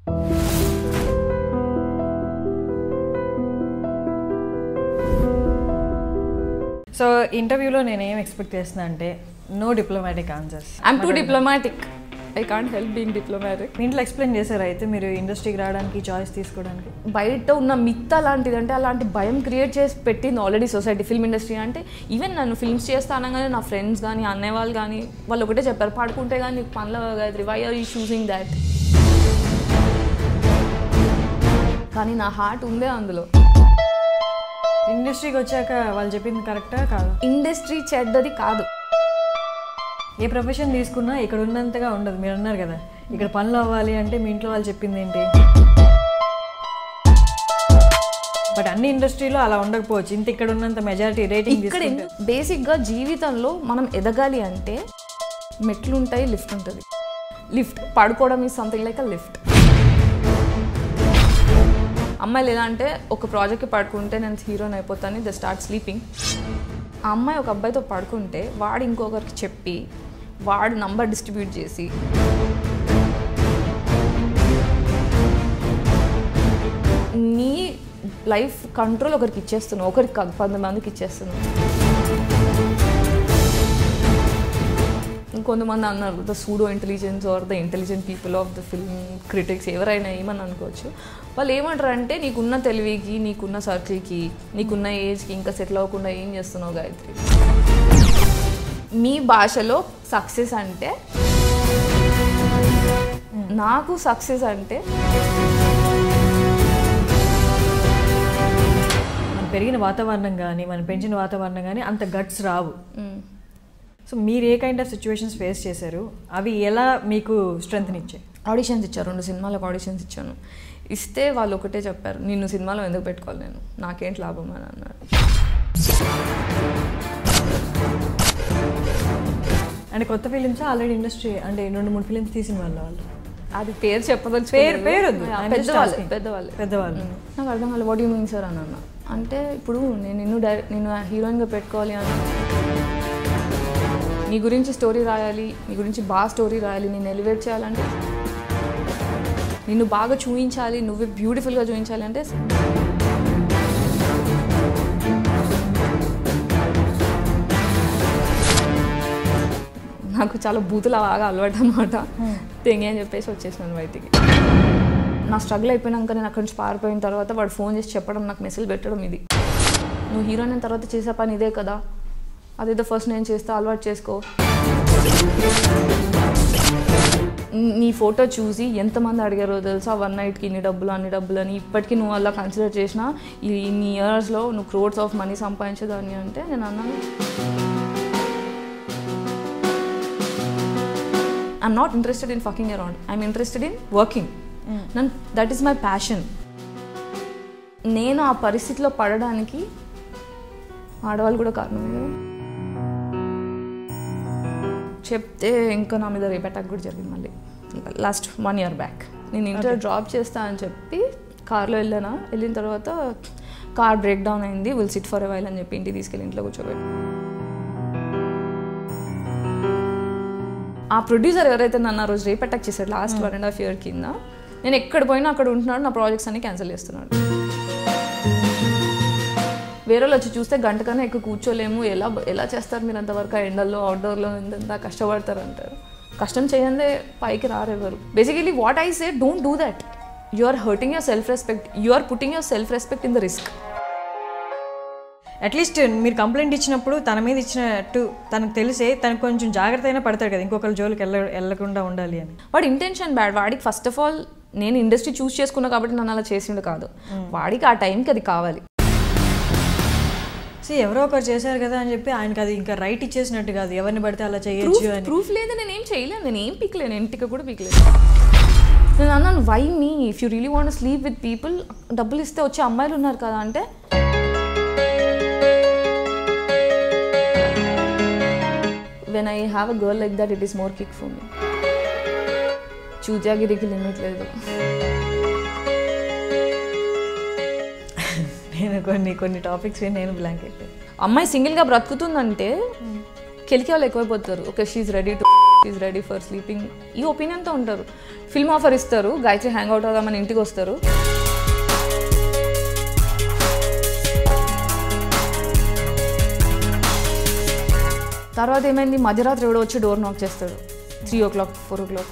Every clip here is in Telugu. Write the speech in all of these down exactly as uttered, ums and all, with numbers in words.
సో ఇంటర్వ్యూలో నేను ఏం ఎక్స్పెక్ట్ చేస్తున్నా అంటే no diplomatic answers. I'm two diplomatic. I can't help being diplomatic. ఇంట్లో ఎక్స్ప్లెయిన్ చేశారు అయితే మీరు ఇండస్ట్రీకి రావడానికి చాయిస్ తీసుకోవడానికి? బయట ఉన్న మిత్ అలాంటిది, అంటే అలాంటి భయం క్రియేట్ చేసి పెట్టింది ఆల్రెడీ సొసైటీ. ఫిల్మ్ ఇండస్ట్రీ అంటే ఈవెన్ నన్ను ఫిల్మ్స్ చేస్తా అనగానే నా ఫ్రెండ్స్ కానీ అన్నయ్య వాళ్ళు కానీ వాళ్ళు ఒకటే చెప్పారు, పాడుకుంటే కానీ నీకు పనులు Gayatri, why are you choosing that. కానీ నా హార్ట్ ఉందే అందులో. ఇండస్ట్రీకి వచ్చాక వాళ్ళు చెప్పింది కరెక్టా కాదు? ఇండస్ట్రీ చెడ్డది కాదు. ఏ ప్రొఫెషన్ తీసుకున్నా ఇక్కడ ఉన్నంతగా ఉండదు. మీరు అన్నారు కదా ఇక్కడ పనులు అవ్వాలి అంటే మీ ఇంట్లో వాళ్ళు చెప్పింది ఏంటి? బట్ అన్ని ఇండస్ట్రీలో అలా ఉండకపోవచ్చు. ఇంత ఇక్కడ ఉన్నంత మెజారిటీ రేటింగ్ ఇక్కడ బేసిక్గా జీవితంలో మనం ఎదగాలి అంటే మెట్లు ఉంటాయి, లిఫ్ట్ ఉంటుంది. లిఫ్ట్ పడుకోవడం is something like a lift. అమ్మాయిలు ఎలా అంటే ఒక ప్రాజెక్ట్కి పడుకుంటే నేను హీరోయిన్ అయిపోతాను, దే స్టార్ట్ స్లీపింగ్. ఆ అమ్మాయి ఒక అబ్బాయితో పడుకుంటే వాడు ఇంకొకరికి చెప్పి వాడు నంబర్ డిస్ట్రిబ్యూట్ చేసి నీ లైఫ్ కంట్రోల్ ఒకరికి ఇచ్చేస్తున్నావు, ఒకరికి కాదు పది మందికి ఇచ్చేస్తున్నావు. ఇంకొంతమంది అన్నారు the pseudo intelligence are the intelligent people of the film critics ఎవరైనా ఏమని అనుకోవచ్చు. వాళ్ళు ఏమంటారు అంటే నీకున్న తెలివికి, నీకున్న సర్కిల్కి, నీకున్న ఏజ్కి ఇంకా సెటిల్ అవ్వకుండా ఏం చేస్తున్నావు గాయత్రి. మీ భాషలో సక్సెస్ అంటే, నాకు సక్సెస్ అంటే మనం పెరిగిన వాతావరణం కానీ మనం పెంచిన వాతావరణం కానీ అంత గట్స్ రావు. సో మీరు a kind of situations face చేశారు? అవి ఎలా మీకు స్ట్రెంగ్త్ని ఇచ్చాయి? ఆడిషన్స్ ఇచ్చారు, రెండు సినిమాలకు ఆడిషన్స్ ఇచ్చాను. ఇస్తే వాళ్ళు ఒకటే చెప్పారు, నిన్ను సినిమాలో ఎందుకు పెట్టుకోవాలి, నేను నాకేంటి లాభం అని అన్నారు. అంటే కొత్త ఫిలిమ్స్ ఆల్రెడీ ఇండస్ట్రీ అంటే రెండు మూడు ఫిలిమ్స్ తీసిన వాళ్ళు వాళ్ళు అది పేరు చెప్పదలుచు పేరు పేరు పెద్దవాళ్ళు పెద్దవాళ్ళు పెద్దవాళ్ళు నాకు అర్థం కాలేదు వాట్ యూ మీన్ సార్ అని అన్నా. అంటే ఇప్పుడు నేను నిన్ను డైరెక్ట్ నేను హీరోయిన్గా పెట్టుకోవాలి అని, నీ గురించి స్టోరీ రాయాలి, నీ గురించి బాగా స్టోరీ రాయాలి, నేను ఎలివేట్ చేయాలంటే, నిన్ను బాగా చూపించాలి, నువ్వే బ్యూటిఫుల్గా చూపించాలి అంటే నాకు చాలా బూతుల బాగా అలవాటు అన్నమాట. తెంగి అని చెప్పేసి వచ్చేసినాను బయటికి. నా స్ట్రగుల్ అయిపోయినాక నేను అక్కడి నుంచి పారిపోయిన తర్వాత వాడు ఫోన్ చేసి చెప్పడం, నాకు మెసేజ్ పెట్టడం, ఇది నువ్వు హీరోయిన్ అయిన తర్వాత చేసే పని ఇదే కదా, అదేదో ఫస్ట్ నేను చేస్తా, అలవాటు చేసుకో. నీ ఫోటో చూసి ఎంతమంది అడిగారో తెలుసా, వన్ నైట్కి ఇన్ని డబ్బులు అన్ని డబ్బులు అని. ఇప్పటికీ నువ్వు అలా కన్సిడర్ చేసినా ఈ ఇన్ని ఇయర్స్లో నువ్వు క్రోడ్స్ ఆఫ్ మనీ సంపాదించేదాన్ని అంటే నేను అన్నాను I'm not interested in fucking around, I'm interested in working. నన్ను దట్ ఈస్ మై ప్యాషన్. నేను ఆ పరిస్థితిలో పడడానికి ఆడవాళ్ళు కూడా కారణమే కదా. చెప్తే ఇంకా నా మీద రేప్ అటాక్ కూడా జరిగింది మళ్ళీ లాస్ట్ వన్ ఇయర్ బ్యాక్. నేను ఇంటర్ డ్రాప్ చేస్తా అని చెప్పి కార్లో వెళ్ళానా, వెళ్ళిన తర్వాత కార్ బ్రేక్ డౌన్ అయింది, will sit for a while అని చెప్పి ఇంటికి తీసుకెళ్ళి ఇంట్లో కూర్చోబెట్టి, ఆ ప్రొడ్యూసర్ ఎవరైతే నన్ను ఆ రోజు రేప్ అటాక్ చేశాడు last one and half year కింద, నేను ఎక్కడ పోయినా అక్కడ ఉంటున్నాడు, నా ప్రాజెక్ట్స్ అన్ని క్యాన్సిల్ చేస్తున్నాడు. వేరే వాళ్ళు వచ్చి చూస్తే గంట కన్నా ఎక్కువ కూర్చోలేము, ఎలా ఎలా చేస్తారు మీరు అంతవరకు ఎండల్లో అవుట్డోర్లో ఎంత కష్టపడతారు అంటారు. కష్టం చేయందే పైకి రారు ఎవరు. Basically what I say, don't do that. You are hurting your self respect, you are putting your self respect in the risk. At least మీరు కంప్లైంట్ ఇచ్చినప్పుడు తన మీద ఇచ్చినట్టు తనకు తెలిసే తనకు కొంచెం జాగ్రత్త అయినా పడతాడు కదా, ఇంకొకరి జోలికి వెళ్ళ వెళ్ళకుండా ఉండాలి అని. వాడి ఇంటెన్షన్ బ్యాడ్. వాడికి ఫస్ట్ ఆఫ్ ఆల్ నేను ఇండస్ట్రీ చూస్ చేసుకున్నా కాబట్టి నన్ను అలా చేసిండు కాదు, వాడికి ఆ టైంకి అది కావాలి. సో ఎవరో ఒకరు చేశారు కదా అని చెప్పి ఆయనకి అది ఇంకా రైట్ ఇచ్చేసినట్టు కాదు, ఎవరిని పడితే అలా చేయొచ్చు అని. ప్రూఫ్ లేదు, నేను ఏం చేయలేను, నేను ఏం పిక్లేను, ఇంటికి కూడా పిక్లేదు. నేను అన్నాను why me, if you really want sleep with people, డబ్బులు ఇస్తే వచ్చే అమ్మాయిలు ఉన్నారు కదా అంటే, when I have a girl like that, it is more kick for me. చూజాగిరికి లిమిట్ లేదు. నేను కొన్ని కొన్ని టాపిక్స్ నేను బ్లాంక్ అయిపోయాను. అమ్మాయి సింగిల్గా బ్రతుకుతుందంటే కెలికి వాళ్ళు ఎక్కువైపోతారు. Okay, she ready to is ready for sleeping ఈ ఒపీనియన్తో ఉంటారు. ఫిల్మ్ ఆఫర్ ఇస్తారు, గాయత్రి హ్యాంగ్ అవుట్ అవుదామని ఇంటికి వస్తారు. తర్వాత ఏమైంది, మధ్యరాత్రి ఎవడో వచ్చి డోర్ నాక్ చేస్తాడు, three o'clock four o'clock.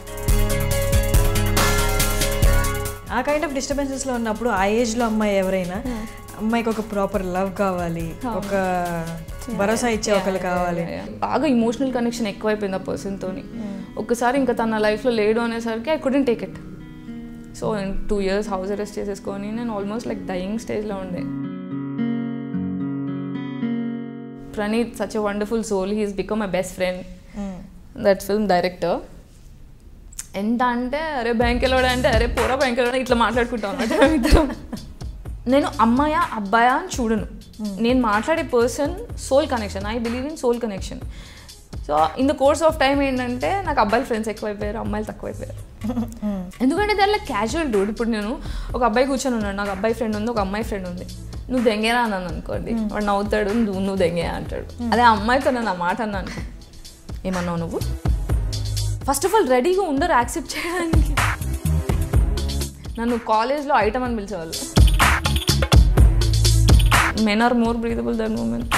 ఆ కైండ్ ఆఫ్ డిస్టర్బెన్సెస్లో ఉన్నప్పుడు ఆ ఏజ్లో అమ్మాయి ఎవరైనా అమ్మాయికి ఒక ప్రాపర్ లవ్ కావాలి, ఒక భరోసా ఇచ్చే ఒకళ్ళు కావాలి. బాగా ఇమోషనల్ కనెక్షన్ ఎక్కువైపోయింది ఆ పర్సన్తో. ఒక్కసారి ఇంకా తన లైఫ్లో లేడు అనేసరికి I couldn't take it. So two years house arrest చేసేసుకొని నేను ఆల్మోస్ట్ లైక్ డయింగ్ స్టేజ్లో ఉండే. Praneeth, such a wonderful soul. He has become my best friend. Mm. That film director. ఎంత అంటే అరే బ్యాంక్ వెళ్ళాడు అంటే అరే పోరా బ్యాంక్ వెళ్ళాడు ఇట్లా మాట్లాడుకుంటాం అన్నమాట. నేను అమ్మాయా అబ్బాయా అని చూడను, నేను మాట్లాడే person soul connection. I believe in soul connection. So in the course of time ఏంటంటే నాకు అబ్బాయిల ఫ్రెండ్స్ ఎక్కువైపోయారు, అమ్మాయిలు తక్కువైపోయారు. ఎందుకంటే దానిలో క్యాజువల్ డూడ్. ఇప్పుడు నేను ఒక అబ్బాయి కూర్చొని ఉన్నాడు, నాకు అబ్బాయి ఫ్రెండ్ ఉంది, ఒక అమ్మాయి ఫ్రెండ్ ఉంది. నువ్వు దెంగేనా అన్నాను అనుకోండి, వాడు నవ్వుతాడు, నువ్వు నువ్వు దెంగే అంటాడు. అదే అమ్మాయితో నేను ఆ మాట అన్నాను, ఏమన్నావు నువ్వు? ఫస్ట్ ఆఫ్ ఆల్ రెడీగా ఉండరు యాక్సెప్ట్ చేయడానికి. నన్ను కాలేజ్లో ఐటమ్ అని పిలిచేవాళ్ళు. Men are more breathable then women.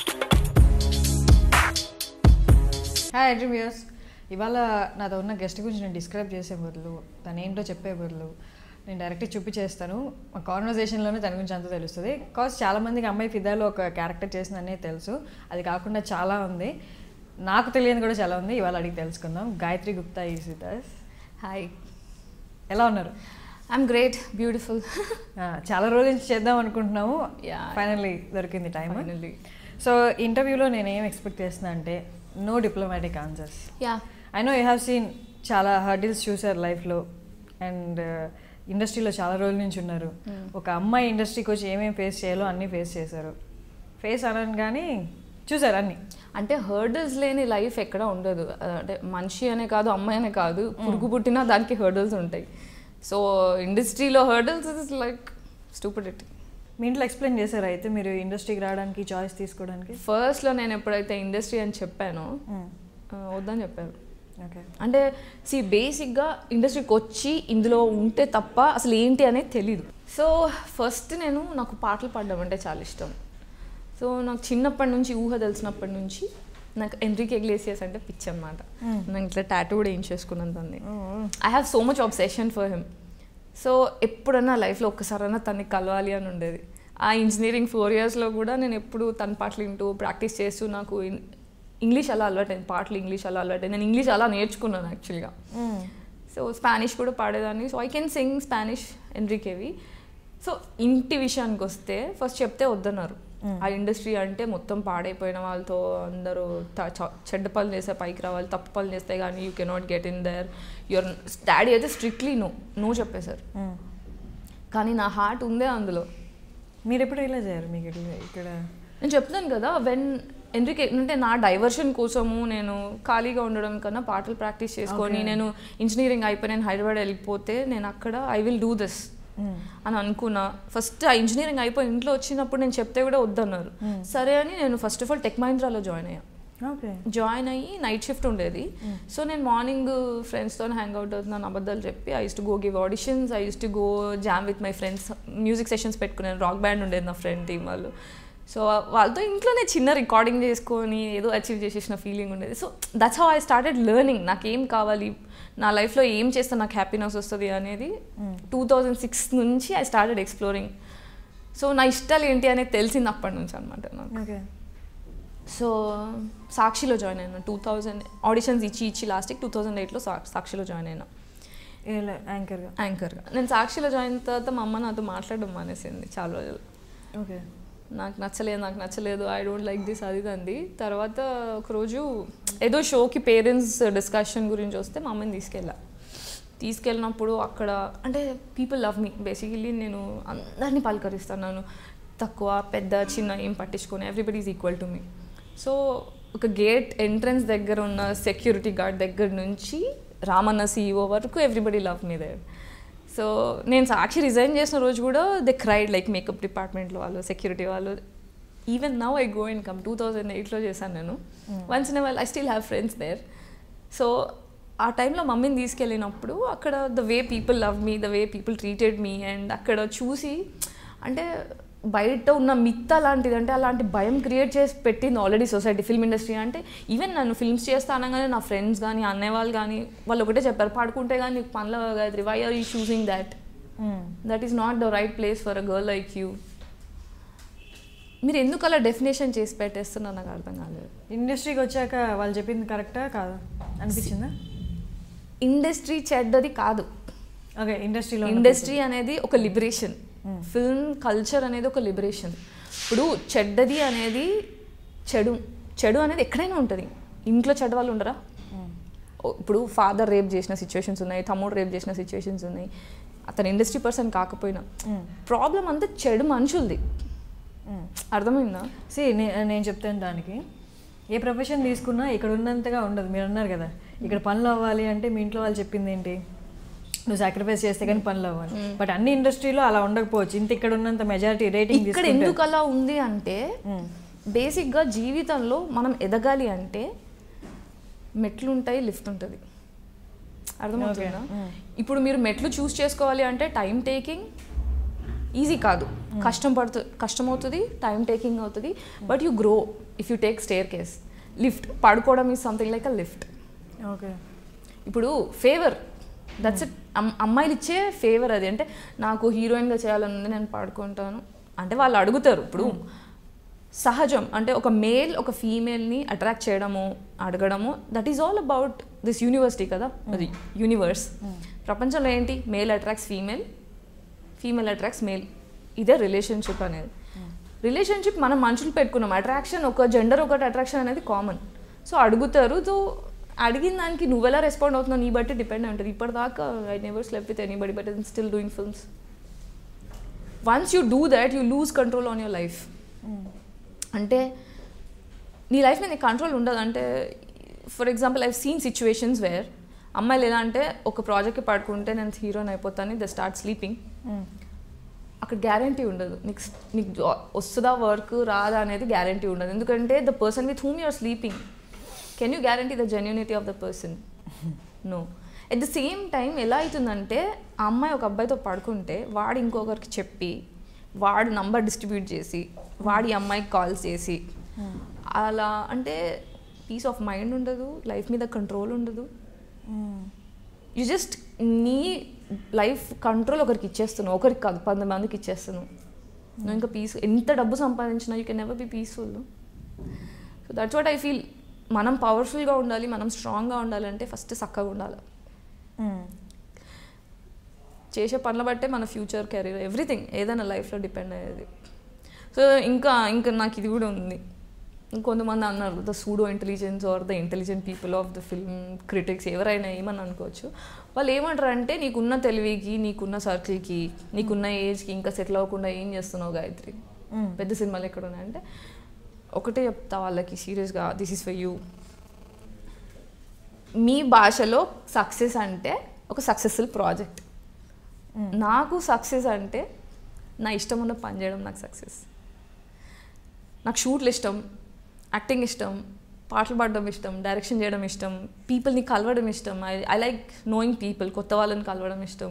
Hi iDream viewers, ఇవాళ నాతో ఉన్న గెస్ట్ గురించి నేను డిస్క్రైబ్ చేసే బదులు, తను ఏంటో చెప్పే బదులు నేను డైరెక్ట్గా చూపించేస్తాను. మా కాన్వర్జేషన్లోనే తన గురించి అంతా తెలుస్తుంది. కాజ్ చాలామందికి అమ్మాయి ఫిదాలో ఒక క్యారెక్టర్ చేసిందనే తెలుసు, అది కాకుండా చాలా ఉంది, నాకు తెలియని కూడా చాలా ఉంది. ఇవాళ అడిగి తెలుసుకుందాం. Gayatri Gupta is with us. Hi, ఎలా ఉన్నారు? I'm great, beautiful. చాలా రోజుల నుంచి చేద్దాం అనుకుంటున్నాము, ఫైనల్లీ దొరికింది టైం. సో ఇంటర్వ్యూలో నేను ఏం ఎక్స్పెక్ట్ చేస్తున్నా అంటే no diplomatic answers. Yeah, I know you have seen చాలా హర్డిల్స్ చూసారు లైఫ్లో, అండ్ ఇండస్ట్రీలో చాలా రోజుల నుంచి ఉన్నారు. ఒక అమ్మాయి ఇండస్ట్రీకి వచ్చి ఏమేమి ఫేస్ చేయాలో అన్నీ ఫేస్ చేశారు. ఫేస్ అనని కానీ చూసారు అన్నీ. అంటే హర్డల్స్ లేని లైఫ్ ఎక్కడ ఉండదు. అంటే మనిషి అనే కాదు, అమ్మాయి అనే కాదు, పురుగు పుట్టినా దానికి హర్డల్స్ ఉంటాయి. సో ఇండస్ట్రీలో హర్డల్స్ ఇస్ లైక్ స్టూపిడిటీ. మీ ఇంట్లో ఎక్స్ప్లెయిన్ చేశారు అయితే మీరు ఇండస్ట్రీకి రావడానికి, చాయిస్ తీసుకోవడానికి? ఫస్ట్లో నేను ఎప్పుడైతే ఇండస్ట్రీ అని చెప్పానో వద్దని చెప్పారు. ఓకే, అంటే సి బేసిక్గా ఇండస్ట్రీకి వచ్చి ఇందులో ఉంటే తప్ప అసలు ఏంటి అనేది తెలీదు. సో ఫస్ట్ నేను నాకు పాటలు పాడడం అంటే చాలా ఇష్టం. సో నాకు చిన్నప్పటి నుంచి, ఊహ తెలిసినప్పటి నుంచి నాకు ఎన్రికే ఇగ్లేసియస్ అంటే పిచ్చి అనమాట. నాకు ఇట్లా టాటూ కూడా ఏం చేసుకున్నాను దాన్ని. I have so much obsession for him. So ఎప్పుడన్నా లైఫ్లో ఒక్కసారైనా తనని కలవాలి అని ఉండేది. ఆ ఇంజనీరింగ్ ఫోర్ ఇయర్స్లో కూడా నేను ఎప్పుడు తన పాటలు వింటూ ప్రాక్టీస్ చేస్తూ నాకు ఇంగ్లీష్ అలా అలవాటైంది, పాటలు ఇంగ్లీష్ అలా అలవాటైంది. నేను ఇంగ్లీష్ అలా నేర్చుకున్నాను యాక్చువల్గా. సో స్పానిష్ కూడా పాడేదాన్ని. So I can sing Spanish ఎన్రికేవి. సో ఇంటి విషయానికి వస్తే ఫస్ట్ చెప్తే వద్దన్నారు. ఆ ఇండస్ట్రీ అంటే మొత్తం పాడైపోయిన వాళ్ళతో అందరూ చెడ్డ పనులు చేస్తే పైకి రావాలి, తప్పు పనులు చేస్తే కానీ you cannot get in there. Your daddy అయితే స్ట్రిక్ట్లీ నో నో చెప్పేశారు. కానీ నా హార్ట్ ఉందే అందులో. మీరు ఎప్పుడు రియలైజ్ అయ్యారు మీకు ఇక్కడ? నేను చెప్తాను కదా, వెన్ ఎందుకే అంటే నా డైవర్షన్ కోసము నేను ఖాళీగా ఉండడం కన్నా పాటలు ప్రాక్టీస్ చేసుకొని నేను ఇంజనీరింగ్ అయిపోయి నేను హైదరాబాద్ వెళ్ళిపోతే నేను అక్కడ ఐ విల్ డూ దిస్ అని అనుకున్నా. ఫస్ట్ ఆ ఇంజనీరింగ్ అయిపోయి ఇంట్లో వచ్చినప్పుడు నేను చెప్తే కూడా వద్దన్నారు. సరే అని నేను ఫస్ట్ ఆఫ్ ఆల్ టెక్ మహీంద్రాలో జాయిన్ అయ్యా. జాయిన్ అయ్యి నైట్ షిఫ్ట్ ఉండేది. సో నేను మార్నింగ్ ఫ్రెండ్స్తో హ్యాంగ్ అవుట్ అవుతున్నాను అబద్ధాలు చెప్పి I use to go give auditions, I use to go jam with my friends. Music sessions పెట్టుకున్నాను, రాక్ బ్యాండ్ ఉండేది నా ఫ్రెండ్ టీం వాళ్ళు. సో వాళ్ళతో ఇంట్లోనే చిన్న రికార్డింగ్ చేసుకొని ఏదో అచీవ్ చేసేసిన ఫీలింగ్ ఉండేది. So that's how I started learning. నాకు ఏం కావాలి, నా లైఫ్లో ఏం చేస్తే నాకు హ్యాపీనెస్ వస్తుంది అనేది టూ థౌజండ్ సిక్స్ నుంచి ఐ స్టార్టెడ్ ఎక్స్ప్లోరింగ్. సో నా ఇష్టాలు ఏంటి అనేది తెలిసింది అప్పటి నుంచి అనమాట నాకు. సో సాక్షిలో జాయిన్ అయినా టూ థౌజండ్ ఆడిషన్స్ ఇచ్చి ఇచ్చి లాస్ట్కి టూ థౌజండ్ ఎయిట్లో సాక్షిలో జాయిన్ అయినా యాంకర్గా యాంకర్గా నేను సాక్షిలో జాయిన్ తర్వాత మా అమ్మ నాతో మాట్లాడడం మానేసింది చాలా రోజులు. ఓకే, నాకు నచ్చలేదు నాకు నచ్చలేదు ఐ డోంట్ లైక్ దిస్ అది అంది. తర్వాత ఒకరోజు ఏదో షోకి పేరెంట్స్ డిస్కషన్ గురించి వస్తే మా అమ్మని తీసుకెళ్ళా. తీసుకెళ్ళినప్పుడు అక్కడ అంటే పీపుల్ లవ్ మీ బేసికలీ. నేను అందరినీ పలకరిస్తాను, తక్కువ పెద్ద చిన్న ఏం పట్టించుకొని everybody is equal to me. So ఒక గేట్ ఎంట్రన్స్ దగ్గర ఉన్న సెక్యూరిటీ గార్డ్ దగ్గర నుంచి రామన్న సీఈఓ వరకు everybody love me there. So నేను సాక్షి రిజైన్ చేసిన రోజు కూడా దే క్రైడ్ లైక్ మేకప్ డిపార్ట్మెంట్లో వాళ్ళు, సెక్యూరిటీ వాళ్ళు. Even now I go and come. Two thousand ఎయిట్లో చేశాను నేను. Once in a while I still have friends there. So ఆ టైంలో మమ్మీని తీసుకెళ్ళినప్పుడు అక్కడ the way people love me, the way people treated me, and అక్కడ చూసి అంటే బయట ఉన్న మిత్ అలాంటిది, అంటే అలాంటి భయం క్రియేట్ చేసి పెట్టింది ఆల్రెడీ సొసైటీ, ఫిల్మ్ ఇండస్ట్రీ. అంటే ఈవెన్ నన్ను ఫిల్మ్స్ చేస్తా అనగానే నా ఫ్రెండ్స్ కానీ అన్నయ్య వాళ్ళు కానీ వాళ్ళు ఒకటే చెప్పారు, పాడుకుంటే కానీ నీకు పనులు Gayatri, why are you choosing that, that is not the right place for a girl like you. మీరు ఎందుకు అలా డెఫినేషన్ చేసి పెట్టేస్తున్నారు నాకు అర్థం కాలేదు. ఇండస్ట్రీకి వచ్చాక వాళ్ళు చెప్పింది కరెక్టా కాదా అనిపించిందా? ఇండస్ట్రీ చెడ్డది కాదు. ఓకే, ఇండస్ట్రీలో ఇండస్ట్రీ అనేది ఒక లిబరేషన్, ఫిల్మ్ కల్చర్ అనేది ఒక లిబరేషన్. ఇప్పుడు చెడ్డది అనేది చెడు, చెడు అనేది ఎక్కడైనా ఉంటుంది. ఇంట్లో చెడ్డ వాళ్ళు ఉండరా? ఇప్పుడు ఫాదర్ రేప్ చేసిన సిచ్యువేషన్స్ ఉన్నాయి, తమ్ముడు రేప్ చేసిన సిచ్యువేషన్స్ ఉన్నాయి. అతను ఇండస్ట్రీ పర్సన్ కాకపోయినా ప్రాబ్లం అంతా చెడు మనుషులది. అర్థమైందా? సి నేను చెప్తాను, దానికి ఏ ప్రొఫెషన్ తీసుకున్నా ఇక్కడ ఉన్నంతగా ఉండదు. మీరు అన్నారు కదా ఇక్కడ పనులు అవ్వాలి అంటే మీ ఇంట్లో వాళ్ళు చెప్పింది ఏంటి, నువ్వు సాక్రిఫైస్ చేస్తే కానీ పనులు అవ్వాలి. బట్ అన్ని ఇండస్ట్రీలో అలా ఉండకపోవచ్చు. ఇంత ఇక్కడ ఉన్నంత మెజారిటీ రేటింగ్ ఇక్కడ ఎందుకు అలా ఉంది అంటే బేసిక్గా జీవితంలో మనం ఎదగాలి అంటే మెట్లు ఉంటాయి, లిఫ్ట్ ఉంటుంది. అర్థమవుతుందా? ఇప్పుడు మీరు మెట్లు చూస్ చేసుకోవాలి అంటే టైం టేకింగ్, ఈజీ కాదు, కష్టం పడుతు కష్టం అవుతుంది, టైం టేకింగ్ అవుతుంది. But you grow if you take staircase. Lift పడుకోవడం is something like a lift. Okay, ఇప్పుడు ఫేవర్, దట్స్ ఇట్. అమ్మాయిలు ఇచ్చే ఫేవర్ అది. అంటే నాకు హీరోయిన్గా చేయాలని ఉంది, నేను పాడుకుంటాను అంటే వాళ్ళు అడుగుతారు. ఇప్పుడు సహజం అంటే ఒక మేల్ ఒక ఫీమేల్ని అట్రాక్ట్ చేయడము, అడగడము, that is all about this university కదా, అది యూనివర్స్. ప్రపంచంలో ఏంటి, male attracts female, female attracts male. ఇదే రిలేషన్షిప్ అనేది. రిలేషన్షిప్ మనం మనుషులు పెట్టుకున్నాం, అట్రాక్షన్ ఒక జెండర్ ఒకటి అట్రాక్షన్ అనేది కామన్. సో అడుగుతారు. సో అడిగిన దానికి నువ్వెలా రెస్పాండ్ అవుతున్నావు నీ బట్టి డిపెండ్ ఉంటుంది. ఇప్పటిదాకా I never slept with anybody but I'm still doing films. Once you do that you lose control on your life. అంటే నీ లైఫ్ మీద నీకు కంట్రోల్ ఉండదు. అంటే for example I seen situations where అమ్మాయిలు ఎలా అంటే ఒక ప్రాజెక్ట్కి పడుకుంటే నేను హీరోయిన్ అయిపోతాను, దే స్టార్ట్ స్లీపింగ్. అక్కడ గ్యారంటీ ఉండదు, నీకు నీకు వస్తుందా వర్క్ రాదా అనేది గ్యారంటీ ఉండదు. ఎందుకంటే the person with whom you're sleeping, can you guarantee the genuinity of the person? No. At the same time ఎలా అవుతుందంటే ఆ అమ్మాయి ఒక అబ్బాయితో పడుకుంటే వాడు ఇంకొకరికి చెప్పి వాడు నంబర్ డిస్ట్రిబ్యూట్ చేసి వాడి అమ్మాయికి కాల్స్ చేసి అలా అంటే పీస్ ఆఫ్ మైండ్ ఉండదు, లైఫ్ మీద కంట్రోల్ ఉండదు. యూ జస్ట్ నీ లైఫ్ కంట్రోల్ ఒకరికి ఇచ్చేస్తున్నావు, ఒకరికి కాదు పది మందికి ఇచ్చేస్తున్నావు. నువ్వు ఇంకా పీస్ ఎంత డబ్బు సంపాదించినా you can never be peaceful. So that's what I feel. మనం పవర్ఫుల్గా ఉండాలి, మనం స్ట్రాంగ్గా ఉండాలంటే ఫస్ట్ చక్కగా ఉండాలి. చేసే పనుల బట్టే మన ఫ్యూచర్, కెరీర్, ఎవ్రీథింగ్ ఏదైనా లైఫ్లో డిపెండ్ అయ్యేది. సో ఇంకా ఇంకా నాకు ఇది కూడా ఉంది. కొంతమంది అన్నారు the pseudo intelligence are the intelligent people of the film critics, ఎవరైనా ఏమని అనుకోవచ్చు. వాళ్ళు ఏమంటారు అంటే నీకున్న తెలివికి, నీకున్న సర్కిల్కి, నీకున్న ఏజ్కి ఇంకా సెటిల్ అవ్వకుండా ఏం చేస్తున్నావు గాయత్రి, పెద్ద సినిమాలు ఎక్కడ ఉన్నాయంటే ఒకటే చెప్తా వాళ్ళకి సీరియస్గా, దిస్ ఈస్ ఫర్ యూ. మీ భాషలో సక్సెస్ అంటే ఒక సక్సెస్ఫుల్ ప్రాజెక్ట్. నాకు సక్సెస్ అంటే నా ఇష్టం ఉన్న పని చేయడం నాకు సక్సెస్. నాకు షూట్లు ఇష్టం, యాక్టింగ్ ఇష్టం, పాటలు పాడడం ఇష్టం, డైరెక్షన్ చేయడం ఇష్టం, పీపుల్ని కలవడం ఇష్టం. I I like knowing people, కొత్త వాళ్ళని కలవడం ఇష్టం.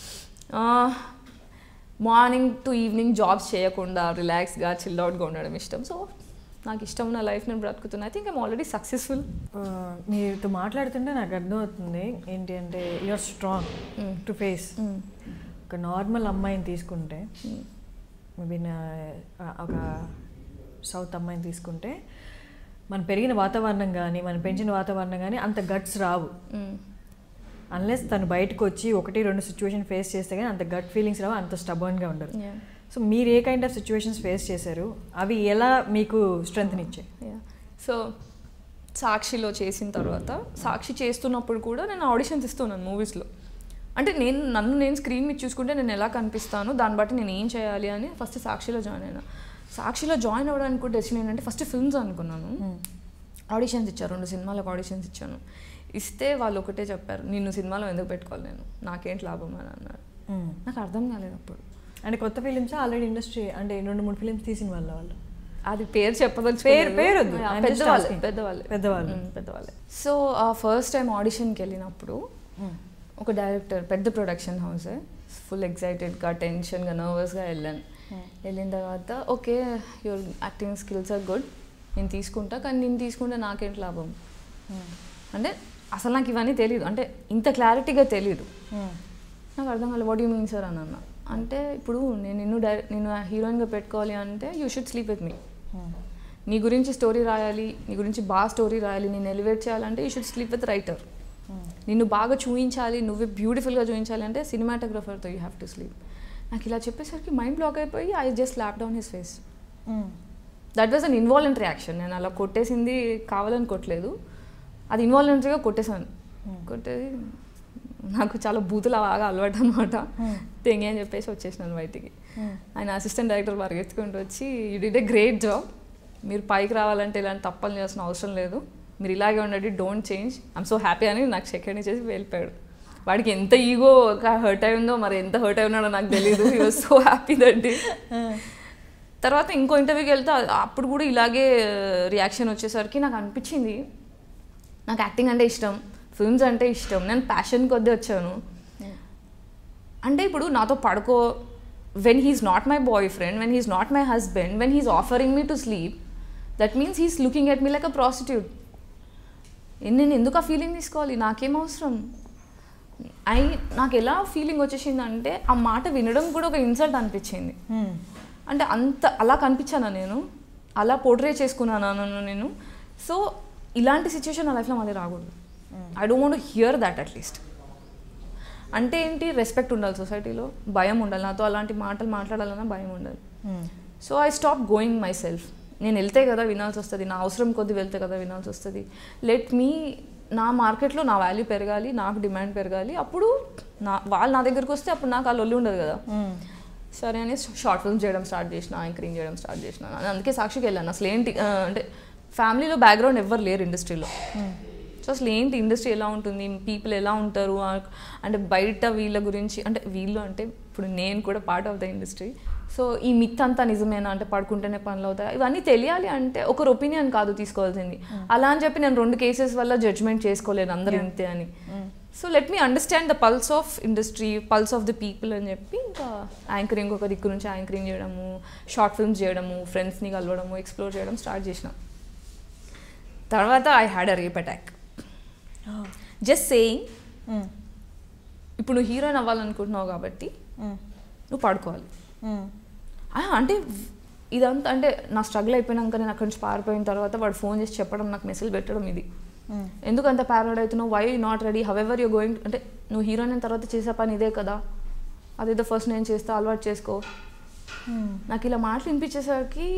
మార్నింగ్ టు ఈవినింగ్ జాబ్స్ చేయకుండా రిలాక్స్గా చిల్ అవుట్గా ఉండడం ఇష్టం. సో నాకు ఇష్టం ఉన్న లైఫ్ నేను బ్రతుకుతున్నాను. I think I'm already successful. మీతో మాట్లాడుతుంటే నాకు అర్థమవుతుంది ఏంటి అంటే యూఆర్ స్ట్రాంగ్ టు ఫేస్. ఒక నార్మల్ అమ్మాయిని తీసుకుంటే, మేబీ ఒక సౌత్ అమ్మాయిని తీసుకుంటే మనం పెరిగిన వాతావరణం కానీ మనం పెంచిన వాతావరణం కానీ అంత గట్స్ రావు. అన్లెస్ తను బయటకు వచ్చి ఒకటి రెండు సిచ్యువేషన్ ఫేస్ చేస్తే కానీ అంత గట్ ఫీలింగ్స్ రావు, అంత స్టబర్న్గా ఉండరు. సో మీరు a kind of situations face చేశారు, అవి ఎలా మీకు స్ట్రెంగ్త్ని ఇచ్చాయి? సో సాక్షిలో చేసిన తర్వాత, సాక్షి చేస్తున్నప్పుడు కూడా నేను ఆడిషన్స్ ఇస్తున్నాను మూవీస్లో. అంటే నేను నన్ను నేను స్క్రీన్ మీద చూసుకుంటే నేను ఎలా కనిపిస్తాను, దాన్ని బట్టి నేను ఏం చేయాలి అని ఫస్ట్ సాక్షిలో జాయిన్ అయినా. సాక్షిలో జాయిన్ అవ్వడానికి కూడా డెసిషన్ ఏంటంటే ఫస్ట్ ఫిల్మ్స్ అనుకున్నాను. ఆడిషన్స్ ఇచ్చారు, రెండు సినిమాలకు ఆడిషన్స్ ఇచ్చాను. ఇస్తే వాళ్ళు ఒకటే చెప్పారు, నిన్ను సినిమాలో ఎందుకు పెట్టుకోవాలి, నేను నాకేంటి లాభం అని అన్నారు. నాకు అర్థం కాలేదు అప్పుడు. అంటే కొత్త ఫిలిమ్స్ ఆల్రెడీ ఇండస్ట్రీ అంటే రెండు మూడు ఫిలిమ్స్ తీసిన వాళ్ళ వాళ్ళు అది పేరు చెప్పదలుచు పేరు పేరు పెద్దవాళ్ళే పెద్దవాళ్ళే పెద్దవాళ్ళు పెద్దవాళ్ళే సో ఫస్ట్ టైం ఆడిషన్కి వెళ్ళినప్పుడు ఒక డైరెక్టర్ పెద్ద ప్రొడక్షన్ హౌసే ఫుల్ ఎక్సైటెడ్గా టెన్షన్గా నర్వస్గా వెళ్ళాను. వెళ్ళిన తర్వాత okay your acting skills are good, నేను తీసుకుంటా, కానీ నేను తీసుకుంటే నాకేంటి లాభం అంటే అసలు నాకు ఇవన్నీ తెలియదు, అంటే ఇంత క్లారిటీగా తెలియదు. నాకు అర్థం కాలేదు వాట్ యూ మీన్ సార్ అని అన్న. అంటే ఇప్పుడు నేను నిన్ను డైరెక్ట్ నేను హీరోయిన్గా పెట్టుకోవాలి అంటే you should sleep with me. నీ గురించి స్టోరీ రాయాలి, నీ గురించి బాగా స్టోరీ రాయాలి, నేను ఎలివేట్ చేయాలంటే you should sleep with writer. నిన్ను బాగా చూపించాలి, నువ్వే బ్యూటిఫుల్గా చూపించాలి అంటే సినిమాటోగ్రఫర్తో యూ హ్యావ్ టు స్లీప్. నాకు ఇలా చెప్పేసరికి మైండ్ బ్లాక్ అయిపోయి I just slap down his face. That was an involuntary action. నేను అలా కొట్టేసింది కావాలని కొట్టలేదు, అది ఇన్వాలంటరీగా కొట్టేశాను. కొట్టేది నాకు చాలా బూతులు బాగా అలవాటు అనమాట. తెంగి అని చెప్పేసి వచ్చేసినాను బయటికి. ఆయన అసిస్టెంట్ డైరెక్టర్ పరిగెత్తుకుంటూ వచ్చి you did a great job, మీరు పైకి రావాలంటే ఇలాంటి తప్పలు చేయాల్సిన అవసరం లేదు, మీరు ఇలాగే ఉండండి, don't change, I'm so happy అని నాకు సెకండ్ చేసి వెళ్ళిపోయాడు. వాడికి ఎంత ఈగో హర్ట్ అయి ఉందో మరి ఎంత హర్ట్ అయి ఉన్నాడో నాకు తెలియదు. He was so happy that day. తర్వాత ఇంకో ఇంటర్వ్యూకి వెళ్తే అప్పుడు కూడా ఇలాగే రియాక్షన్ వచ్చేసరికి నాకు అనిపించింది నాకు యాక్టింగ్ అంటే ఇష్టం, ఫిల్మ్స్ అంటే ఇష్టం, నేను ప్యాషన్ కొద్దీ వచ్చాను. అంటే ఇప్పుడు నాతో పడుకో, when he's not my boyfriend, when he's not my husband, when he's offering me to sleep, that means he's looking at me like a prostitute. నేను ఎందుకు ఆ ఫీలింగ్ తీసుకోవాలి, నాకేం అవసరం. ఐ నాకు ఎలా ఫీలింగ్ వచ్చేసిందంటే ఆ మాట వినడం కూడా ఒక ఇన్సల్ట్ అనిపించింది. అంటే అంత అలా కనిపించాను నేను, అలా పోర్ట్రే చేసుకున్నాను నేను. సో ఇలాంటి సిచ్యువేషన్ నా లైఫ్లో మళ్ళీ రాకూడదు. I don't want to hear that at least. అంటే ఏంటి, రెస్పెక్ట్ ఉండాలి సొసైటీలో, భయం ఉండాలి, నాతో అలాంటి మాటలు మాట్లాడాలన్నా భయం ఉండాలి. So I stop going myself. నేను వెళ్తే కదా వినాల్సి వస్తుంది, నా అవసరం కొద్ది వెళ్తే కదా వినాల్సి వస్తుంది. లెట్ మీ నా మార్కెట్లో నా వాల్యూ పెరగాలి, నాకు డిమాండ్ పెరగాలి, అప్పుడు నా వాళ్ళు నా దగ్గరికి వస్తే అప్పుడు నాకు ఆ లొల్లి ఉండదు కదా. సరే అని షార్ట్ ఫిల్మ్స్ చేయడం స్టార్ట్ చేసిన, యాంకరింగ్ చేయడం స్టార్ట్ చేసిన. అందుకే సాక్షికి వెళ్ళాను. అసలు ఏంటి అంటే ఫ్యామిలీలో బ్యాక్గ్రౌండ్ ఎవ్వరు లేరు ఇండస్ట్రీలో. సో అసలు ఏంటి ఇండస్ట్రీ ఎలా ఉంటుంది, పీపుల్ ఎలా ఉంటారు, అంటే బయట వీళ్ళ గురించి, అంటే వీళ్ళు అంటే ఇప్పుడు నేను కూడా part of the industry. So ఈ మిత్ అంతా నిజమేనా, అంటే పడుకుంటేనే పనులు అవుతాయి, ఇవన్నీ తెలియాలి అంటే ఒకరు ఒపీనియన్ కాదు తీసుకోవాల్సింది. అలా అని చెప్పి నేను రెండు కేసెస్ వల్ల జడ్జ్మెంట్ చేసుకోలేను అందరూ ఇంతే అని. So let me understand the pulse of industry, pulse of the people అని చెప్పి ఇంకా యాంకరింగ్ ఒక దిక్కు నుంచి యాంకరింగ్ చేయడము, షార్ట్ ఫిల్మ్స్ చేయడము, ఫ్రెండ్స్ని కలవడము, ఎక్స్ప్లోర్ చేయడం స్టార్ట్ చేసిన. తర్వాత I had a rape attack. Just saying, ఇప్పుడు నువ్వు హీరోయిన్ అవ్వాలనుకుంటున్నావు కాబట్టి నువ్వు పడుకోవాలి. అంటే ఇదంతా అంటే నా స్ట్రగుల్ అయిపోయినాక నేను అక్కడి నుంచి పారిపోయిన తర్వాత వాడు ఫోన్ చేసి చెప్పడం, నాకు మెసేజ్ పెట్టడం, ఇది ఎందుకు అంత ప్యారడ్ అవుతున్నావు, why not ready, however you going, అంటే నువ్వు హీరోయిన్ అయిన తర్వాత చేసే పని ఇదే కదా, అదేదో ఫస్ట్ నేను చేస్తా, అలవాటు చేసుకో. నాకు ఇలా మాటలు వినిపించేసరికి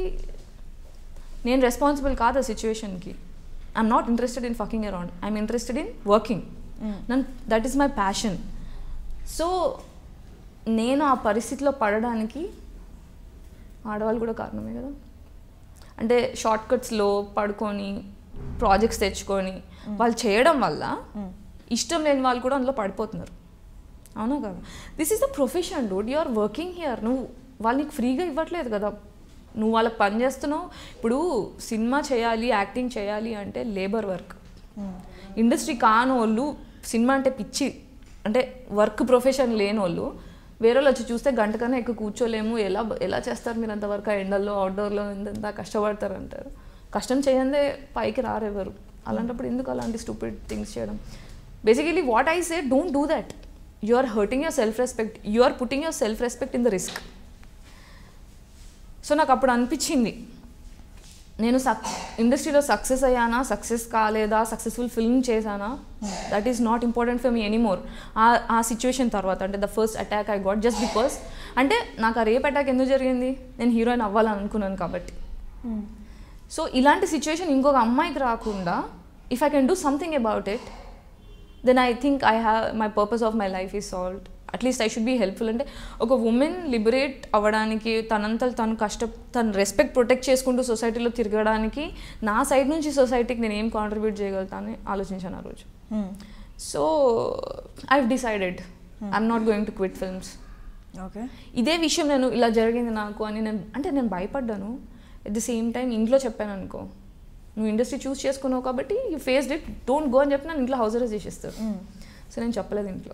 నేను రెస్పాన్సిబుల్ కాదు ఆ సిచ్యువేషన్కి. I'm not interested in fucking around, I'm interested in working. None that is my passion. So నేను ఆ పరిస్థితిలో పడడానికి ఆడవాళ్ళు కూడా కారణమే కదా. అంటే షార్ట్ కట్స్లో పడుకొని ప్రాజెక్ట్స్ తెచ్చుకొని వాళ్ళు చేయడం వల్ల ఇష్టం లేని వాళ్ళు కూడా అందులో పడిపోతున్నారు. అవునా కదా? This is the profession dude, you are working here. నువ్వు వాళ్ళు నీకు ఫ్రీగా ఇవ్వట్లేదు కదా, నువ్వు వాళ్ళకి పని చేస్తున్నావు. ఇప్పుడు సినిమా చేయాలి, యాక్టింగ్ చేయాలి అంటే లేబర్ వర్క్. ఇండస్ట్రీ కాని వాళ్ళు, సినిమా అంటే పిచ్చి, అంటే వర్క్ ప్రొఫెషన్ లేని వాళ్ళు వేరే వాళ్ళు వచ్చి చూస్తే గంట కన్నా ఎక్కువ కూర్చోలేము, ఎలా ఎలా చేస్తారు మీరు అంతవరకు, ఎండల్లో అవుట్డోర్లో ఇంత కష్టపడతారు అంటారు. కష్టం చేయందే పైకి రారెవరు. అలాంటప్పుడు ఎందుకు అలాంటి స్టూపిడ్ థింగ్స్ చేయడం? Basically what I say, don't do that. You are hurting your self respect, you are putting your self respect in the risk. So నాకు అప్పుడు అనిపించింది, నేను సక్ ఇండస్ట్రీలో సక్సెస్ అయ్యానా, సక్సెస్ కాలేదా, సక్సెస్ఫుల్ ఫిల్మ్ చేశానా, that is not important for me anymore. ఆ సిచ్యువేషన్ తర్వాత అంటే the first attack I got just because, అంటే నాకు ఆ రేప్ అటాక్ ఎందుకు జరిగింది, నేను హీరోయిన్ అవ్వాలని అనుకున్నాను కాబట్టి. సో ఇలాంటి సిచ్యువేషన్ ఇంకొక అమ్మాయికి రాకుండా, if I can do something about it, then I think I have my purpose of my life is solved. At least I should be helpful. అంటే ఒక ఉమెన్ లిబరేట్ అవ్వడానికి, తనంతలు తను కష్ట తను రెస్పెక్ట్ ప్రొటెక్ట్ చేసుకుంటూ సొసైటీలో తిరగడానికి నా సైడ్ నుంచి సొసైటీకి నేను ఏం కాంట్రిబ్యూట్ చేయగలుగుతానని ఆలోచించాను ఆ రోజు. So I have decided I'm not going to quit films. Okay, ఇదే విషయం నేను ఇలా జరిగింది నాకు అని నేను అంటే నేను భయపడ్డాను. అట్ ది సేమ్ టైం ఇంట్లో చెప్పాను అనుకో, నువ్వు ఇండస్ట్రీ చూస్ చేసుకున్నావు కాబట్టి you faced it, don't go అని చెప్పి నన్ను ఇంట్లో హౌస్ అరెస్ట్ చేసేస్తారు. సో నేను చెప్పలేదు ఇంట్లో.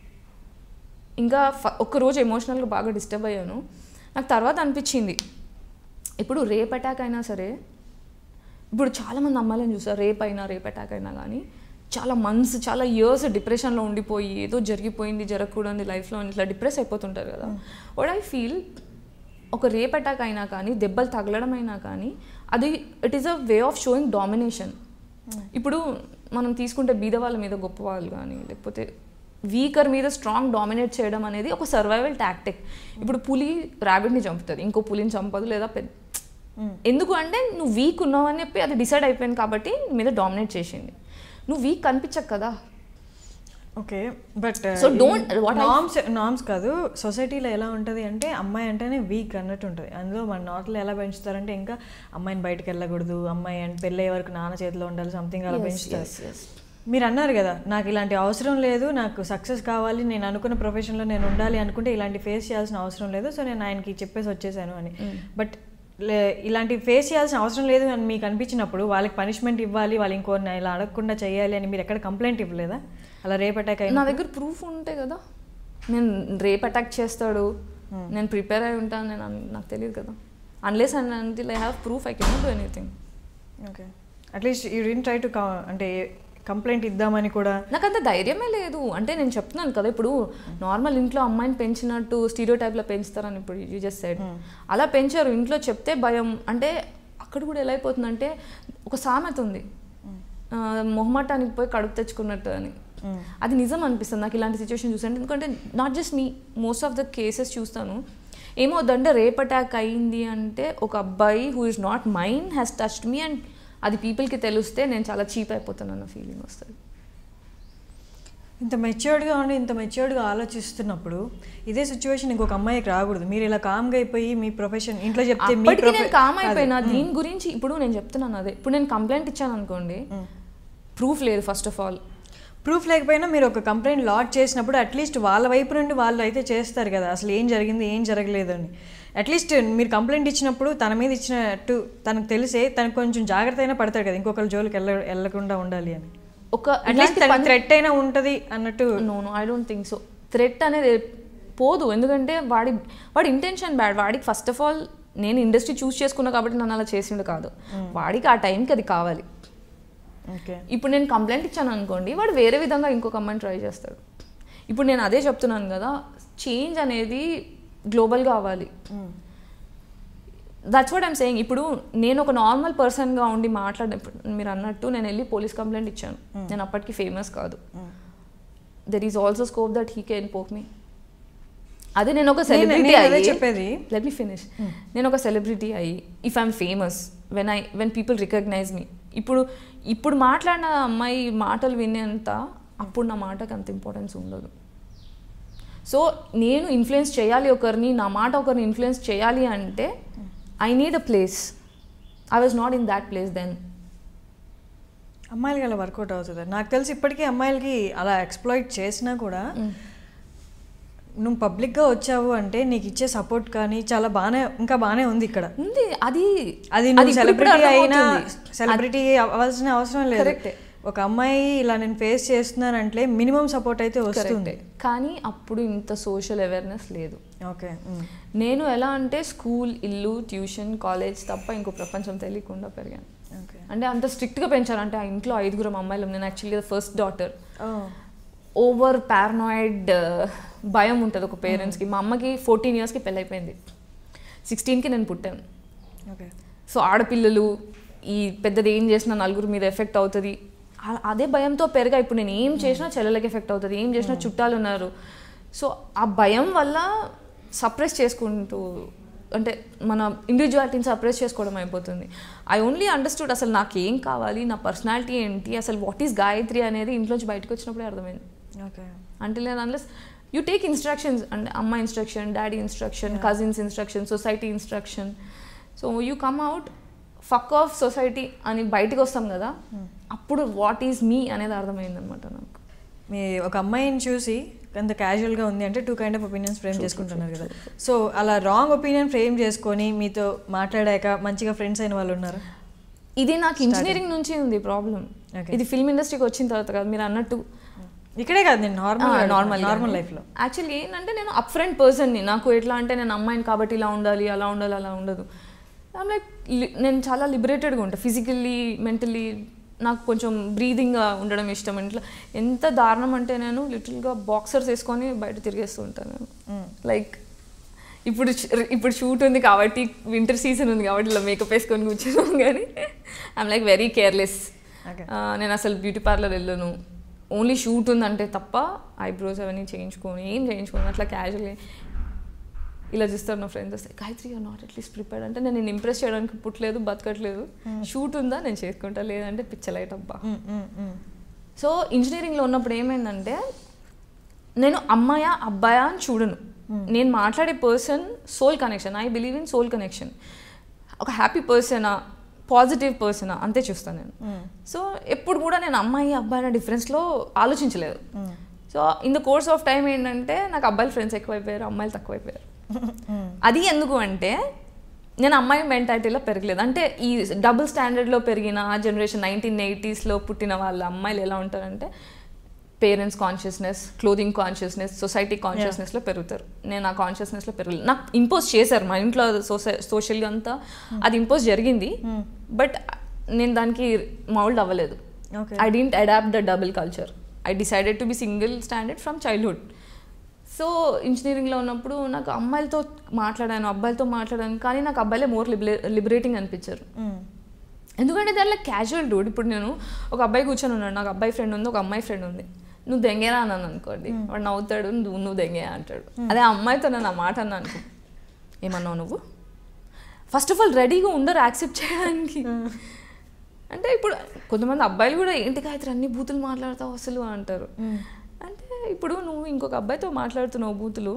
ఇంకా ఒక్కరోజు ఎమోషనల్గా బాగా డిస్టర్బ్ అయ్యాను. నాకు తర్వాత అనిపించింది, ఇప్పుడు రేప్ అటాక్ అయినా సరే, ఇప్పుడు చాలామంది అమ్మాయిలను చూసారు, రేప్ అయినా రేప్ అటాక్ అయినా కానీ చాలా మంత్స్ చాలా ఇయర్స్ డిప్రెషన్లో ఉండిపోయి ఏదో జరిగిపోయింది జరగకూడదు లైఫ్లో ఇట్లా డిప్రెస్ అయిపోతుంటారు కదా. వాట్ ఐ ఫీల్, ఒక రేప్ అటాక్ అయినా కానీ దెబ్బలు తగలడం అయినా కానీ అది it is a way of showing domination. ఇప్పుడు మనం తీసుకుంటే బీద వాళ్ళ మీద గొప్ప వాళ్ళు కానీ లేకపోతే వీకర్ మీద స్ట్రాంగ్ డామినేట్ చేయడం అనేది ఒక సర్వైవల్ టాక్టిక్. ఇప్పుడు పులి ర్యాబిట్ని చంపుతుంది, ఇంకో పులిని చంపదు, లేదా పెద్ద ఎందుకు అంటే నువ్వు వీక్ ఉన్నావు అని చెప్పి అది డిసైడ్ అయిపోయింది కాబట్టి మీద డామినేట్ చేసింది. నువ్వు వీక్ కనిపించకు కదా. Okay, but so don't norms norms కాదు, సొసైటీలో ఎలా ఉంటుంది అంటే అమ్మాయి అంటేనే వీక్ అన్నట్టు ఉంటుంది. అందులో మన నార్త్లో ఎలా పెంచుతారంటే ఇంకా అమ్మాయిని బయటకు వెళ్ళకూడదు, అమ్మాయి అంటే పెళ్ళయ్యే వరకు నాన్న చేతిలో ఉండాలి, సంథింగ్ అలా పెంచుతారు. మీరు అన్నారు కదా నాకు ఇలాంటి అవసరం లేదు, నాకు సక్సెస్ కావాలి, నేను అనుకున్న ప్రొఫెషన్లో నేను ఉండాలి అనుకుంటే ఇలాంటి ఫేస్ చేయాల్సిన అవసరం లేదు, సో నేను ఆయనకి చెప్పేసి వచ్చేసాను అని. బట్ ఇలాంటి ఫేస్ చేయాల్సిన అవసరం లేదు అని మీకు అనిపించినప్పుడు వాళ్ళకి పనిష్మెంట్ ఇవ్వాలి, వాళ్ళు ఇంకోరిని ఇలా అడగకుండా చేయాలి అని మీరు ఎక్కడ కంప్లైంట్ ఇవ్వలేదా? అలా రేప్ అటాక్ అయినా నా దగ్గర ప్రూఫ్ ఉంటే కదా, నేను రేప్ అటాక్ చేస్తాడు నేను ప్రిపేర్ అయి ఉంటాను నేను నాకు తెలియదు కదా. Unless and until I have proof I cannot do anything. Okay, at least you didn't try to అంటే కంప్లైంట్ ఇద్దామని కూడా నాకు అంత ధైర్యమే లేదు. అంటే నేను చెప్తున్నాను కదా, ఇప్పుడు నార్మల్ ఇంట్లో అమ్మాయిని పెంచినట్టు స్టీరియో టైప్లో పెంచుతారని ఇప్పుడు యూ జస్ట్ సెడ్, అలా పెంచారు. ఇంట్లో చెప్తే భయం. అంటే అక్కడ కూడా ఎలా అయిపోతుందంటే ఒక సామెత ఉంది, మొహమాటానికి పోయి కడుపు తెచ్చుకున్నట్టు అని. అది నిజం అనిపిస్తుంది నాకు ఇలాంటి సిచ్యువేషన్ చూసాను. ఎందుకంటే not just me, most of the cases చూస్తాను ఏమవుతుందంటే రేప్ అటాక్ అయింది అంటే ఒక అబ్బాయి who is not mine has touched me and అది పీపుల్కి తెలిస్తే నేను చాలా చీప్ అయిపోతాను అన్న ఫీలింగ్ వస్తుంది. ఇంత మెచ్యూర్డ్గా ఉండి ఇంత మెచ్యూర్డ్గా ఆలోచిస్తున్నప్పుడు ఇదే సిచ్యువేషన్ ఇంకొక అమ్మాయికి రాకూడదు. మీరు ఇలా కామ్గా అయిపోయి మీ ప్రొఫెషన్ ఇంట్లో చెప్తే నేను కామ్ అయిపోయినా దీని గురించి ఇప్పుడు నేను చెప్తున్నాను. అదే ఇప్పుడు నేను కంప్లైంట్ ఇచ్చాను అనుకోండి, ప్రూఫ్ లేదు. ఫస్ట్ ఆఫ్ ఆల్ ప్రూఫ్ లేకపోయినా మీరు ఒక కంప్లైంట్ లాడ్జ్ చేసినప్పుడు అట్లీస్ట్ వాళ్ళ వైపు నుండి వాళ్ళు అయితే చేస్తారు కదా అసలు ఏం జరిగింది ఏం జరగలేదు అని. అట్లీస్ట్ మీరు కంప్లైంట్ ఇచ్చినప్పుడు తన మీద ఇచ్చినట్టు తనకు తెలిసే తనకు కొంచెం జాగ్రత్త అయినా పడతాడు కదా, ఇంకొకరి జోలికి వెళ్ళ వెళ్ళకుండా ఉండాలి అని. ఒక అట్లీస్ట్ థ్రెట్ అయినా ఉంటుంది అన్నట్టు. No no I don't think so. Threat అనేది పోదు, ఎందుకంటే వాడి వాడి ఇంటెన్షన్ బ్యాడ్. వాడికి ఫస్ట్ ఆఫ్ ఆల్ నేను ఇండస్ట్రీ చూస్ చేసుకున్నా కాబట్టి నన్ను అలా చేసిండు కాదు, వాడికి ఆ టైంకి అది కావాలి. ఇప్పుడు నేను కంప్లైంట్ ఇచ్చాను అనుకోండి, వాడు వేరే విధంగా ఇంకొక అమ్మాయిని ట్రై చేస్తాడు. ఇప్పుడు నేను అదే చెప్తున్నాను కదా, చేంజ్ అనేది గ్లోబల్గా అవ్వాలి. That's what I'm saying. ఇప్పుడు నేను ఒక నార్మల్ పర్సన్గా ఉండి మాట్లాడే, మీరు అన్నట్టు నేను వెళ్ళి పోలీస్ కంప్లైంట్ ఇచ్చాను, నేను అప్పటికి ఫేమస్ కాదు. There is also scope that he can poke me. అదే నేను ఒక సెలబ్రిటీ అయ్యి చెప్పేది లెట్ మీ ఫినిష్ నేను ఒక సెలబ్రిటీ అయ్యి if I'm famous when I when people recognize me, ఇప్పుడు ఇప్పుడు మాట్లాడిన అమ్మాయి మాటలు వినేంత అప్పుడు నా మాటకు అంత ఇంపార్టెన్స్ ఉండదు. సో నేను ఇన్ఫ్లుయెన్స్ చేయాలి ఒకరిని, నా మాట ఒకరిని ఇన్ఫ్లుయెన్స్ చేయాలి అంటే I need a place. I was not in that place then. అమ్మాయిలకి అలా వర్కౌట్ అవుతుంది నాకు తెలిసి. ఇప్పటికీ అమ్మాయిలకి అలా ఎక్స్ప్లాయిట్ చేసినా కూడా నువ్వు పబ్లిక్గా వచ్చావు అంటే నీకు ఇచ్చే సపోర్ట్ కానీ చాలా బాగానే ఇంకా బాగానే ఉంది ఇక్కడ ఉంది. అది అది నువ్వు సెలబ్రిటీ అయినా సెలబ్రిటీ అవ్వాల్సిన అవసరం లేదు. ఒక అమ్మాయి ఇలా నేను ఫేస్ చేస్తున్నానంటే మినిమం సపోర్ట్ అయితే వస్తుంది. కానీ అప్పుడు ఇంత సోషల్ అవేర్నెస్ లేదు. ఓకే, నేను ఎలా అంటే స్కూల్, ఇల్లు, ట్యూషన్, కాలేజ్ తప్ప ఇంకో ప్రపంచం తెలియకుండా పెరిగాను. అంటే అంత స్ట్రిక్ట్గా పెంచాను. అంటే ఆ ఇంట్లో ఐదుగురం అమ్మాయిలు, నేను actually first daughter. Over paranoid భయం ఉంటుంది ఒక పేరెంట్స్కి. మా అమ్మకి ఫోర్టీన్ ఇయర్స్కి పెళ్ళి అయిపోయింది, సిక్స్టీన్కి నేను పుట్టాను. ఓకే, సో ఆడపిల్లలు ఈ పెద్దది ఏం చేసినా నలుగురు మీద ఎఫెక్ట్ అవుతుంది, అదే భయంతో పెరిగా. ఇప్పుడు నేను ఏం చేసినా చెల్లెలకి ఎఫెక్ట్ అవుతుంది, ఏం చేసినా చుట్టాలు ఉన్నారు. సో ఆ భయం వల్ల సప్రెస్ చేసుకుంటూ, అంటే మన ఇండివిజువాలిటీని సప్రెస్ చేసుకోవడం అయిపోతుంది. ఐ ఓన్లీ అండర్స్టూడ్ అసలు నాకేం కావాలి, నా పర్సనాలిటీ ఏంటి, అసలు వాట్ ఈస్ గాయత్రి అనేది ఇంట్లోంచి బయటకు వచ్చినప్పుడే అర్థమైంది. ఓకే, అంటే నేను అన్లెస్ యూ టేక్ ఇన్స్ట్రక్షన్స్, అంటే అమ్మ instruction, daddy instruction, cousins instruction, society instruction, so you come out fuck off society అని బయటకు వస్తాం కదా, అప్పుడు వాట్ ఈజ్ మీ అనేది అర్థమైంది అనమాట నాకు. మీ ఒక అమ్మాయిని చూసి ఎంత క్యాజువల్గా ఉంది అంటే two kind of opinions frame చేసుకుంటున్నారు కదా. సో అలా రాంగ్ ఒపీనియన్ ఫ్రేమ్ చేసుకొని మీతో మాట్లాడాక మంచిగా ఫ్రెండ్స్ అయిన వాళ్ళు ఉన్నారు? ఇది నాకు ఇంజనీరింగ్ నుంచి ఉంది ప్రాబ్లం. ఇది ఫిల్మ్ ఇండస్ట్రీకి వచ్చిన తర్వాత కాదు, మీరు అన్నట్టు ఇక్కడే కాదు, నేను నార్మల్ నార్మల్ నార్మల్ లైఫ్లో యాక్చువల్లీ ఏంటంటే నేను అప్ ఫ్రంట్ పర్సన్ని. నాకు ఎట్లా అంటే నేను అమ్మాయిని కాబట్టి ఇలా ఉండాలి, అలా ఉండాలి, అలా ఉండదు. ఐమ్ లైక్ నేను చాలా లిబరేటెడ్గా ఉంటాను ఫిజికల్లీ, మెంటలీ. నాకు కొంచెం బ్రీదింగ్గా ఉండడం ఇష్టం. ఇంట్లో ఎంత దారుణం అంటే నేను లిటిల్గా బాక్సర్స్ వేసుకొని బయట తిరిగేస్తూ ఉంటాను నేను. లైక్ ఇప్పుడు ఇప్పుడు షూట్ ఉంది కాబట్టి, వింటర్ సీజన్ ఉంది కాబట్టి ఇలా మేకప్ వేసుకొని కూర్చున్నాం, కానీ ఐఎమ్ లైక్ వెరీ కేర్లెస్. నేను అసలు బ్యూటీ పార్లర్ వెళ్ళను, ఓన్లీ షూట్ ఉందంటే తప్ప ఐబ్రోస్ అవన్నీ చేయించుకొని ఏం చేయించుకోను, అట్లా క్యాజువల్గా. ఇలా చూస్తారు నా ఫ్రెండ్స్ వస్తే, Gayatri you're not at least prepared అంటే నేను నేను ఇంప్రెస్ చేయడానికి పుట్టలేదు, బతకట్లేదు. షూట్ ఉందా నేను చేసుకుంటా, లేదంటే పిచ్చలైట్ అబ్బా. సో ఇంజనీరింగ్లో ఉన్నప్పుడు ఏమైందంటే నేను అమ్మాయా అబ్బాయా అని చూడను. నేను మాట్లాడే person soul connection. I believe in soul connection. ఒక హ్యాపీ పర్సనా, పాజిటివ్ పర్సనా అంతే చూస్తాను నేను. సో ఎప్పుడు కూడా నేను అమ్మాయి అబ్బాయి అనే డిఫరెన్స్లో ఆలోచించలేదు. So in the course of time ఏంటంటే నాకు అబ్బాయిల ఫ్రెండ్స్ ఎక్కువైపోయారు, అమ్మాయిలు తక్కువైపోయారు. అది ఎందుకు అంటే నేను అమ్మాయి మెంటాలిటీలో పెరగలేదు. అంటే ఈ డబుల్ స్టాండర్డ్లో పెరిగిన ఆ జనరేషన్ నైన్టీన్ ఎయిటీస్లో పుట్టిన వాళ్ళ అమ్మాయిలు ఎలా ఉంటారంటే parents consciousness, clothing consciousness, society కాన్షియస్నెస్లో పెరుగుతారు. నేను ఆ కాన్షియస్నెస్లో పెరగలేదు. నాకు ఇంపోజ్ చేశారు మా ఇంట్లో, సోసై సోషల్గా అంతా అది ఇంపోజ్ జరిగింది. బట్ నేను దానికి మౌల్డ్ అవ్వలేదు. I didn't adapt the double culture. I decided to be single standard from childhood. So ఇంజనీరింగ్లో ఉన్నప్పుడు నాకు అమ్మాయిలతో మాట్లాడాను, అబ్బాయిలతో మాట్లాడాను, కానీ నాకు అబ్బాయిలే మోర్ లిబరే లిబరేటింగ్ అనిపించారు. ఎందుకంటే దాంట్లో క్యాజువల్ డూడ్. ఇప్పుడు నేను ఒక అబ్బాయి కూర్చొని ఉన్నాడు, నాకు అబ్బాయి ఫ్రెండ్ ఉంది, ఒక అమ్మాయి ఫ్రెండ్ ఉంది. నువ్వు దెంగేరా అన్నాను అనుకోండి, వాడు నవ్వుతాడు, నువ్వు నువ్వు దెంగే అంటాడు. అదే అమ్మాయితో నేను ఆ మాట అన్నా అనుకో, ఏమన్నావు నువ్వు? ఫస్ట్ ఆఫ్ ఆల్ రెడీగా ఉండరు యాక్సెప్ట్ చేయడానికి. అంటే ఇప్పుడు కొంతమంది అబ్బాయిలు కూడా ఏంటి గాయత్రి అన్ని బూతులు మాట్లాడతావు అసలు అంటారు. అంటే ఇప్పుడు నువ్వు ఇంకొక అబ్బాయితో మాట్లాడుతున్నావు బూతులు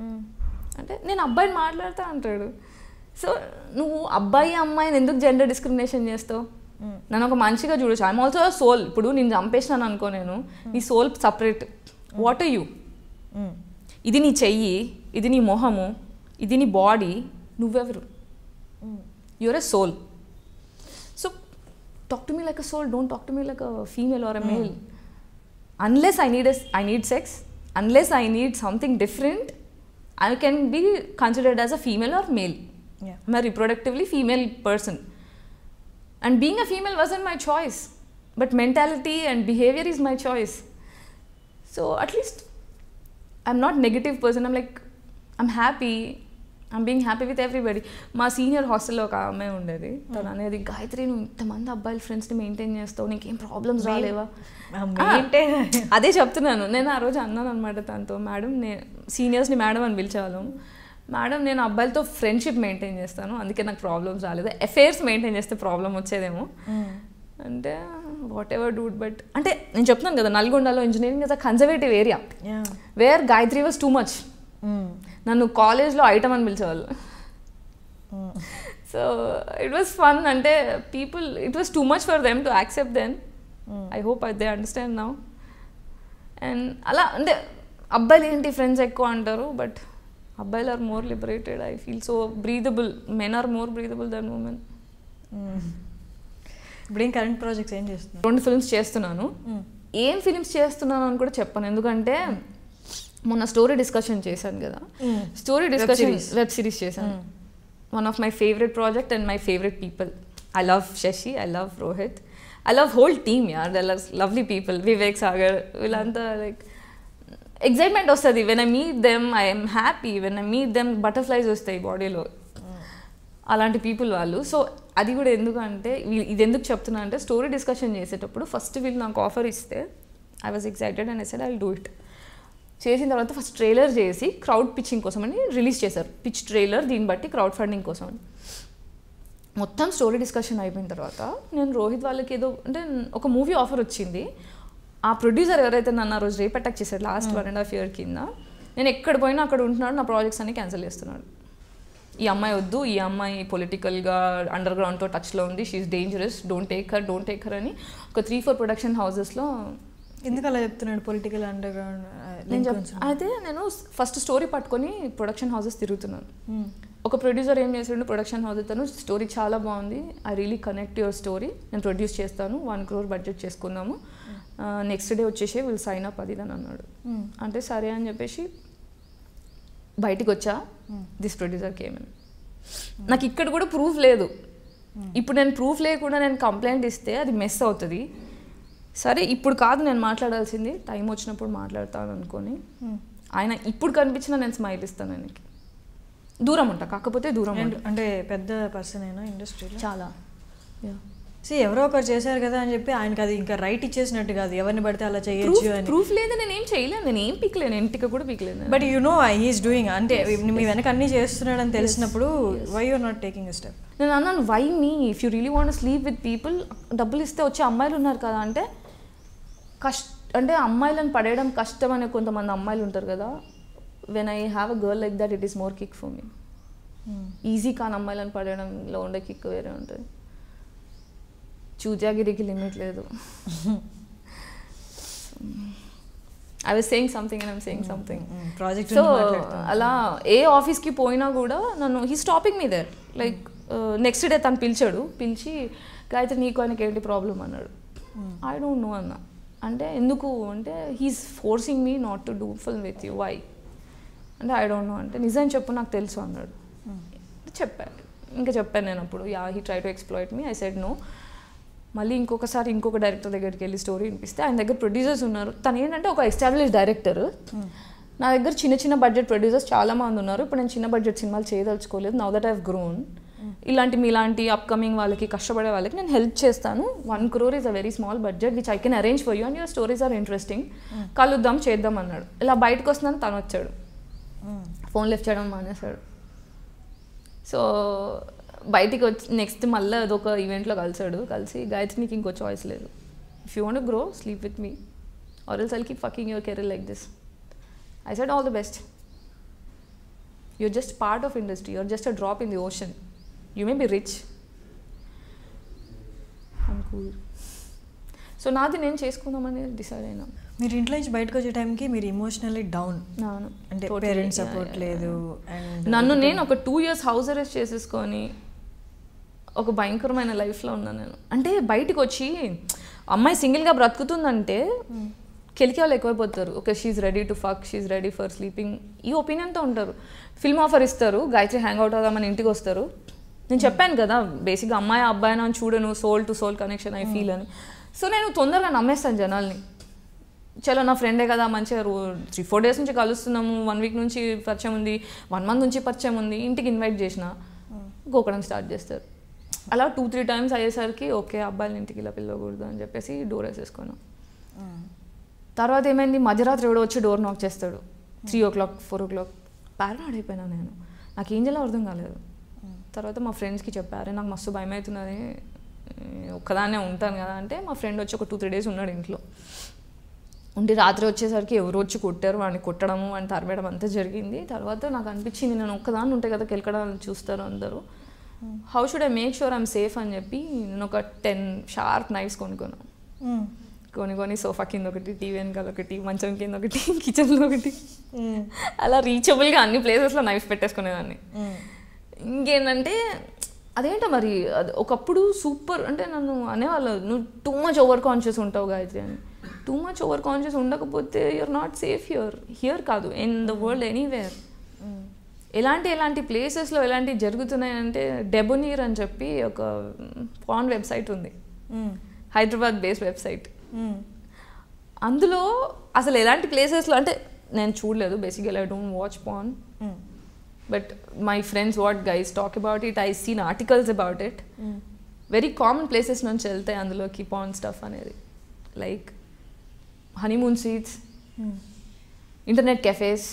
అంటే నేను అబ్బాయిని మాట్లాడతా అంటాడు. సో నువ్వు అబ్బాయి అమ్మాయిని ఎందుకు జెండర్ డిస్క్రిమినేషన్ చేస్తావు? నన్ను ఒక మంచిగా చూడొచ్చు. I'm also soul. ఇప్పుడు నేను చంపేసినాను అనుకో, నేను నీ soul separate. What are you? ఇది నీ చెయ్యి, ఇది నీ మొహము, ఇది నీ బాడీ, నువ్వెవరు? You're a soul. So talk to me like a soul, don't talk to me like a female or a male. Unless I need a, I need sex, unless I need something different, I can be considered as a female or male. Yeah. I'm a reproductively female person. And being a female wasn't my choice. But mentality and behavior is my choice. So at least I'm not negative person. I'm like, I'm happy. I'm being happy with everybody. మా సీనియర్ హాస్టల్లో ఒక అమ్మాయి ఉండేది. తను అనేది, గాయత్రి నువ్వు ఇంతమంది అబ్బాయిల ఫ్రెండ్స్ని మెయింటైన్ చేస్తావు, నీకేం ప్రాబ్లమ్స్ రాలేవా? అదే చెప్తున్నాను. నేను ఆ రోజు అన్నాను అనమాట తనతో, మేడం నేను సీనియర్స్ని మేడం అని పిలిచేవాళ్ళం. మేడం నేను అబ్బాయిలతో ఫ్రెండ్షిప్ మెయింటైన్ చేస్తాను, అందుకే నాకు ప్రాబ్లమ్స్ రాలేదు. అఫైర్స్ మెయింటైన్ చేస్తే ప్రాబ్లం వచ్చేదేమో అంటే వాట్ ఎవర్ డూడ్. బట్ అంటే నేను చెప్తున్నాను కదా, నల్గొండలో engineering is a conservative area where Gayatri was too much. నన్ను కాలేజ్లో ఐటమ్ అని పిలిచేవాళ్ళు. So it was fun. అంటే people, it was too much for them to accept then. I hope they understand now. And అలా అంటే అబ్బాయిలు ఏంటి ఫ్రెండ్స్ ఎక్కువ అంటారు, బట్ అబ్బాయిలు are more liberated. I feel so breathable. Men are more breathable then women. ఇప్పుడు ఏం కరెంట్ ప్రాజెక్ట్స్ ఏం చేస్తున్నాను? రెండు ఫిల్మ్స్ చేస్తున్నాను. ఏం ఫిల్మ్స్ చేస్తున్నాను అని కూడా చెప్పాను, ఎందుకంటే మొన్న స్టోరీ డిస్కషన్ చేశాను కదా, స్టోరీ డిస్కషన్ వెబ్ సిరీస్ చేశాను. One of my favourite project and my favourite people. I love Shashi, I love Rohit, I love whole team. యార్ they love lovely people. Vivek Sagar వీళ్ళంతా లైక్ ఎగ్జైట్మెంట్ వస్తుంది. When I meet them I'm happy. When I meet them butterflies వస్తాయి బాడీలో. అలాంటి పీపుల్ వాళ్ళు. సో అది కూడా ఎందుకంటే ఇది ఎందుకు చెప్తున్నా అంటే, స్టోరీ డిస్కషన్ చేసేటప్పుడు ఫస్ట్ వీళ్ళు నాకు ఆఫర్ ఇస్తే I was excited and I said I will do it. చేసిన తర్వాత ఫస్ట్ ట్రైలర్ చేసి క్రౌడ్ పిచ్చింగ్ కోసం అని రిలీజ్ చేశారు. పిచ్ ట్రైలర్, దీన్ని బట్టి క్రౌడ్ ఫండింగ్ కోసం అని. మొత్తం స్టోరీ డిస్కషన్ అయిపోయిన తర్వాత నేను రోహిత్ వాళ్ళకి ఏదో అంటే ఒక మూవీ ఆఫర్ వచ్చింది. ఆ ప్రొడ్యూసర్ ఎవరైతే నన్ను ఆ రోజు రేప్ అటాక్ చేశాడు last one and half year కింద, నేను ఎక్కడ పోయినా అక్కడ ఉంటున్నాడు, నా ప్రాజెక్ట్స్ అన్ని క్యాన్సిల్ చేస్తున్నాడు. ఈ అమ్మాయి వద్దు, ఈ అమ్మాయి పొలిటికల్గా అండర్ గ్రౌండ్తో టచ్లో ఉంది, she's dangerous, don't take her don't take her అని ఒక త్రీ ఫోర్ ప్రొడక్షన్ హౌసెస్లో ఎందుకు అలా చెప్తున్నాడు పొలిటికల్ అండర్ గ్రౌండ్? నేను చెప్ అయితే నేను ఫస్ట్ స్టోరీ పట్టుకొని ప్రొడక్షన్ హౌసెస్ తిరుగుతున్నాను. ఒక ప్రొడ్యూసర్ ఏం చేసాడు, ప్రొడక్షన్ హౌస్ తను స్టోరీ చాలా బాగుంది, I really connect your story, నేను ప్రొడ్యూస్ చేస్తాను, వన్ క్రోర్ బడ్జెట్ చేసుకుందాము, నెక్స్ట్ డే వచ్చేసి విల్ సైన్ అప్ అది అని అన్నాడు. అంటే సరే అని చెప్పేసి బయటికి వచ్చా. This producer came on. నాకు ఇక్కడ కూడా ప్రూఫ్ లేదు. ఇప్పుడు నేను ప్రూఫ్ లేకుండా నేను కంప్లైంట్ ఇస్తే అది మెస్ అవుతుంది. సరే ఇప్పుడు కాదు నేను మాట్లాడాల్సింది, టైం వచ్చినప్పుడు మాట్లాడతాను అనుకొని ఆయన ఇప్పుడు కనిపించినా నేను స్మైల్ ఇస్తాను. ఆయనకి దూరం ఉంటా, కాకపోతే దూరం ఉంటా. అంటే పెద్ద పర్సన్ అయినా ఇండస్ట్రీలో చాలా. సి ఎవరో ఒకరు చేశారు కదా అని చెప్పి ఆయనకి అది ఇంకా రైట్ ఇచ్చేసినట్టు కాదు, ఎవరిని పడితే అలా చేయొచ్చు అని. ప్రూఫ్ లేదు, నేను ఏం చేయలేను, నేను ఏం పిక్లేను, ఇంటికి కూడా పిక్లేను. But you know he's doing, అంటే మీ వెనక అన్నీ చేస్తున్నాడు అని తెలిసినప్పుడు why you're not taking a step? నేను అన్నాను why me, if you really want sleep with people, డబ్బులు ఇస్తే వచ్చే అమ్మాయిలు ఉన్నారు కదా, అంటే కష్ట అంటే అమ్మాయిలను పడేయడం కష్టం అనే కొంతమంది అమ్మాయిలు ఉంటారు కదా. When I have a girl like that it is more kick for me. Easy కాని అమ్మాయిలను పడేయడంలో ఉండే కిక్ వేరే ఉంటుంది. చూజాగిరికి లిమిట్ లేదు. I was saying something and I'm saying something. Project so అలా ఏ ఆఫీస్కి పోయినా కూడా నన్ను he stopping me there. Like next day తను పిలిచాడు, పిలిచి గాయత్రి నీకు ఆయనకి ఏంటి ప్రాబ్లం అన్నాడు. ఐ డోంట్ నో అన్న. అంటే ఎందుకు అంటే he's forcing me not to do full with you, why అంటే ఐ డోంట్ నో. అంటే నిజం చెప్పు నాకు తెలుసు అన్నాడు. చెప్పాను, ఇంకా చెప్పాను నేను అప్పుడు, yeah he try to exploit me, I said no. మళ్ళీ ఇంకొకసారి ఇంకొక డైరెక్టర్ దగ్గరికి వెళ్ళి స్టోరీ వినిపిస్తే ఆయన దగ్గర ప్రొడ్యూసర్స్ ఉన్నారు. తను ఏంటంటే ఒక ఎస్టాబ్లిష్ డైరెక్టర్. నా దగ్గర చిన్న చిన్న బడ్జెట్ ప్రొడ్యూసర్స్ చాలా మంది ఉన్నారు. ఇప్పుడు నేను చిన్న బడ్జెట్ సినిమాలు చేయదలుచుకోలేదు. Now that I have grown. ఇలాంటి మీలాంటి అప్కమింగ్ వాళ్ళకి, కష్టపడే వాళ్ళకి నేను హెల్ప్ చేస్తాను. One crore is a very small budget which I can arrange for you and your stories are interesting, కలుద్దాం చేద్దాం అన్నాడు. ఇలా బయటకు వస్తున్నాను, తను వచ్చాడు, ఫోన్ లిఫ్ట్ చేయడం మానేశాడు. సో బయటికి వచ్చి నెక్స్ట్ మళ్ళీ అదొక ఈవెంట్లో కలిసాడు. కలిసి గాయత్రి నీకు ఇంకో చాయిస్ లేదు, if you want to grow sleep with me or else I'll keep fucking your career like this. I said all the best, you're just part of industry, you're just a drop in the ocean, you may be rich and cool. So నాది నేను చేసుకుందామని డిసైడ్ అయినా. మీరు ఇంట్లో నుంచి బయటకు వచ్చే టైంకి మీరు ఇమోషనల్లీ డౌన్, అంటే పేరెంట్స్ సపోర్ట్ లేదు. అండ్ నన్ను నేను ఒక టూ ఇయర్స్ హౌస్ అరెస్ట్ చేసేసుకొని ఒక భయంకరమైన లైఫ్లో ఉన్నాను నేను. అంటే బయటకు వచ్చి అమ్మాయి సింగిల్గా బ్రతుకుతుందంటే కెలికి వాళ్ళు ఎక్కువైపోతారు. Okay she ready to fuck, she's ready for sleeping, ఈ ఒపీనియన్తో ఉంటారు. ఫిల్మ్ ఆఫర్ ఇస్తారు, గాయత్రి హ్యాంగ్ అవుట్ అవుదామని ఇంటికి వస్తారు. నేను చెప్పాను కదా బేసిక్గా అమ్మాయి అబ్బాయి అని చూడను, soul to soul connection I feel అని. సో నేను తొందరగా నమ్మేస్తాను జనాల్ని. చలో నా ఫ్రెండే కదా, మంచిగా రో త్రీ ఫోర్ డేస్ నుంచి కలుస్తున్నాము, వన్ వీక్ నుంచి పరిచయం ఉంది, వన్ మంత్ నుంచి పరిచయం ఉంది, ఇంటికి ఇన్వైట్ చేసిన గోకడం స్టార్ట్ చేస్తారు. అలా టూ త్రీ టైమ్స్ అయ్యేసరికి ఓకే అబ్బాయిని ఇంటికి ఇలా పిలవకూడదు అని చెప్పేసి డోర్ వేసేసుకున్నాం. తర్వాత ఏమైంది, మధ్యరాత్రి ఎవడో వచ్చి డోర్ నాక్ చేస్తాడు, three o'clock four o'clock. Paranoid అయిపోయినా నేను, నాకు ఏం చేయాలో అర్థం కాలేదు. తర్వాత మా ఫ్రెండ్స్కి చెప్పారు, నాకు మస్తు భయం అవుతున్నది, ఒక్కదాన్నే ఉంటాను కదా అంటే మా ఫ్రెండ్ వచ్చి ఒక టూ త్రీ డేస్ ఉన్నాడు ఇంట్లో ఉండి. రాత్రి వచ్చేసరికి ఎవరు వచ్చి కొట్టారు, వాడిని కొట్టడము వాడిని తరబేయడం అంతా జరిగింది. తర్వాత నాకు అనిపించింది నేను ఒక్కదాన్ని ఉంటే కదా కెలకడాన్ని చూస్తారు అందరూ, how should I make sure I'm safe అని చెప్పి నేను ఒక టెన్ షార్ప్ నైఫ్స్ కొనుక్కున్నాను. కొని కొని సోఫా కింద ఒకటి, టీవీ వెనకాల ఒకటి, మంచం కింద ఒకటి, కిచెన్లో ఒకటి, అలా రీచబుల్గా అన్ని ప్లేసెస్లో నైఫ్ పెట్టేసుకునేదాన్ని. ఇంకేంటంటే అదేంటో మరి ఒకప్పుడు సూపర్ అంటే నన్ను అనేవాళ్ళు, నువ్వు టూ మచ్ ఓవర్ కాన్షియస్ ఉంటావు గాయత్రి అని. టూ మచ్ ఓవర్ కాన్షియస్ ఉండకపోతే you are not safe here, here కాదు ఇన్ ద వరల్డ్ ఎనీవేర్. ఎలాంటి ఎలాంటి ప్లేసెస్లో ఎలాంటివి జరుగుతున్నాయంటే డెబోనీర్ అని చెప్పి ఒక పాన్ వెబ్సైట్ ఉంది, హైదరాబాద్ బేస్డ్ వెబ్సైట్. అందులో అసలు ఎలాంటి ప్లేసెస్లో అంటే నేను చూడలేదు బేసిక్గా, I don't watch porn, but my friends what guys talk about it, I seen articles about it. Very common places నుంచి వెళ్తాయి అందులోకి పాన్ స్టఫ్ అనేది, like honeymoon suites, internet cafes.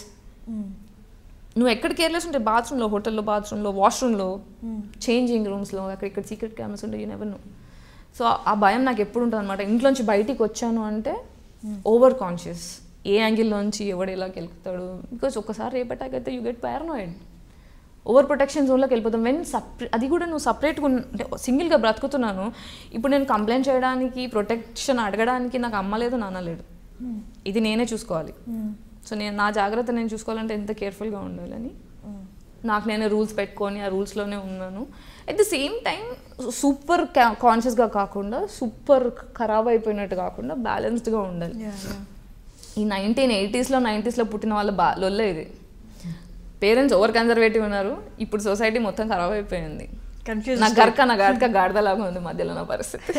నువ్వు ఎక్కడ కేర్లెస్ ఉంటే బాత్రూంలో, హోటల్లో బాత్రూంలో, వాష్రూమ్లో, చేంజింగ్ రూమ్స్లో, అక్కడ ఇక్కడ సీక్రెట్ కెమెరాస్ ఉంటే యూ నెవర్ నో. సో ఆ భయం నాకు ఎప్పుడు ఉంటుంది అనమాట. ఇంట్లోంచి బయటికి వచ్చాను అంటే ఓవర్ కాన్షియస్, ఏ యాంగిల్లోంచి ఎవడు ఎలా గెలుపుతాడు, బికాజ్ ఒక్కసారి రేపటాకైతే you get paranoid, over protection జోన్లోకి వెళ్ళిపోతాం. వెన్ సపరే అది కూడా నువ్వు సపరేట్గా అంటే సింగిల్గా బ్రతుకుతున్నాను. ఇప్పుడు నేను కంప్లైంట్ చేయడానికి, ప్రొటెక్షన్ అడగడానికి నాకు అమ్మ లేదు నాన్న లేడు, ఇది నేనే చూసుకోవాలి. సో నేను నా జాగ్రత్త నేను చూసుకోవాలంటే ఎంత కేర్ఫుల్గా ఉండాలని నాకు నేను రూల్స్ పెట్టుకొని ఆ రూల్స్లోనే ఉన్నాను. At the same time super కాన్షియస్గా కాకుండా సూపర్ ఖరాబ్ అయిపోయినట్టు కాకుండా బ్యాలెన్స్డ్గా ఉండాలి. ఈ నైన్టీన్ ఎయిటీస్లో నైంటీస్లో పుట్టిన వాళ్ళ బా లొల్లే ఇది. పేరెంట్స్ ఓవర్ కన్జర్వేటివ్ ఉన్నారు, ఇప్పుడు సొసైటీ మొత్తం ఖరాబ్ అయిపోయింది. నా గర్క నా గర్క గాడిదలాగా ఉంది మధ్యలో నా పరిస్థితి.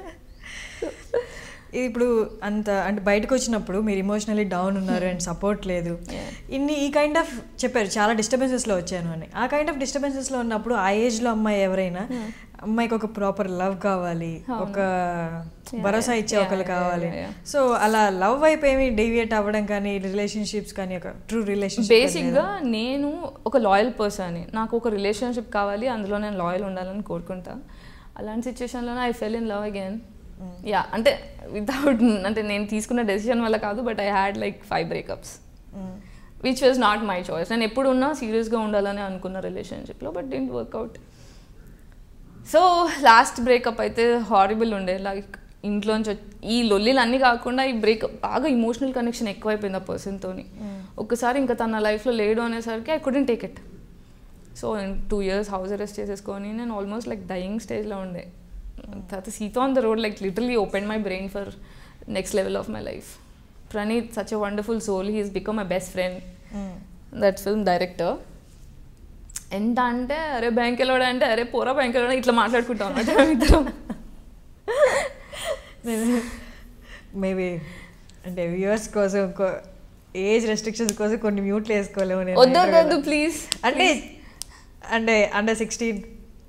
ఇప్పుడు అంత అంటే బయటకు వచ్చినప్పుడు మీరు ఇమోషనలీ డౌన్ ఉన్నారు అండ్ సపోర్ట్ లేదు, ఇన్ని ఈ కైండ్ ఆఫ్ చెప్పారు చాలా డిస్టర్బెన్సెస్లో వచ్చాను అని. ఆ కైండ్ ఆఫ్ డిస్టర్బెన్సెస్లో ఉన్నప్పుడు ఆ ఏజ్లో అమ్మాయి ఎవరైనా అమ్మాయికి ఒక ప్రాపర్ లవ్ కావాలి, ఒక భరోసా ఇచ్చే ఒకరు కావాలి. సో అలా లవ్ వైపు ఏమి డేవియేట్ అవ్వడం కానీ రిలేషన్షిప్స్ కానీ ఒక ట్రూ రిలేషన్షిప్. బేసిక్గా నేను ఒక లాయల్ పర్సన్, నాకు ఒక రిలేషన్షిప్ కావాలి, అందులో నేను లాయల్ ఉండాలని కోరుకుంటా. అలాంటి సిచ్యువేషన్లోనే I fell in love again. Yeah అంటే వితౌట్ అంటే నేను తీసుకున్న డెసిషన్ వల్ల కాదు, but I had like five breakups which was not my choice. నేను ఎప్పుడు ఉన్నా సీరియస్గా ఉండాలని అనుకున్న రిలేషన్షిప్లో, but didn't work out. So last breakup అయితే హారిబుల్ ఉండే. లైక్ ఇంట్లోంచి ఈ లొల్లీలు అన్నీ కాకుండా ఈ బ్రేకప్ బాగా ఇమోషనల్ కనెక్షన్ ఎక్కువైపోయింది ఆ పర్సన్తోని. ఒక్కసారి ఇంకా తన లైఫ్లో లేడు అనేసరికి I couldn't take it. So two years house arrest చేసేసుకొని నేను ఆల్మోస్ట్ లైక్ డయింగ్ స్టేజ్లో ఉండే. తర్వాత Seetha on the road like literally open my brain for next level of my life. Praneeth such a wonderful soul, he is become my best friend, that film director. ఎంత అంటే అరే బ్యాంక్ వెళ్ళాడు అంటే అరే పోరా బ్యాంక్ వెళ్ళాడు ఇట్లా మాట్లాడుకుంటాం అన్నమాట ఇద్దరం. మేబీ అంటే వ్యూవర్స్ కోసం ఏజ్ రెస్ట్రిక్షన్స్ కోసం కొన్ని మ్యూట్లు వేసుకోలేము. వద్దు ప్లీజ్ అంటే అంటే అండర్ సిక్స్టీన్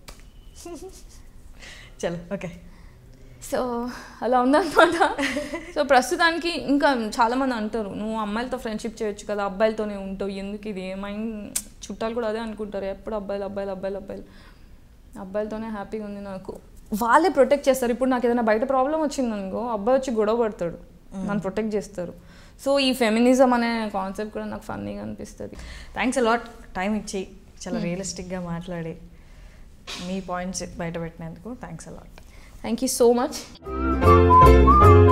చలో ఓకే. సో అలా ఉందన్నమాట. సో ప్రస్తుతానికి ఇంకా చాలామంది అంటారు నువ్వు అమ్మాయిలతో ఫ్రెండ్షిప్ చేయొచ్చు కదా, అబ్బాయిలతోనే ఉంటావు ఎందుకు ఇది, మైండ్ చుట్టాలు కూడా అదే అనుకుంటారు ఎప్పుడు అబ్బాయిలు అబ్బాయిలు అబ్బాయిలు అబ్బాయిలు అబ్బాయిలతోనే హ్యాపీగా ఉంది నాకు. వాళ్ళే ప్రొటెక్ట్ చేస్తారు. ఇప్పుడు నాకు ఏదైనా బయట ప్రాబ్లం వచ్చింది అనుకో అబ్బాయి వచ్చి గొడవ పడతాడు, నన్ను ప్రొటెక్ట్ చేస్తారు. సో ఈ ఫెమినిజం అనే కాన్సెప్ట్ కూడా నాకు ఫన్నీగా అనిపిస్తుంది. థ్యాంక్స్ అ లాట్ టైం ఇచ్చి చాలా రియలిస్టిక్గా మాట్లాడి మీ పాయింట్స్ బయట పెట్టినందుకు thanks a lot. Thank you so much.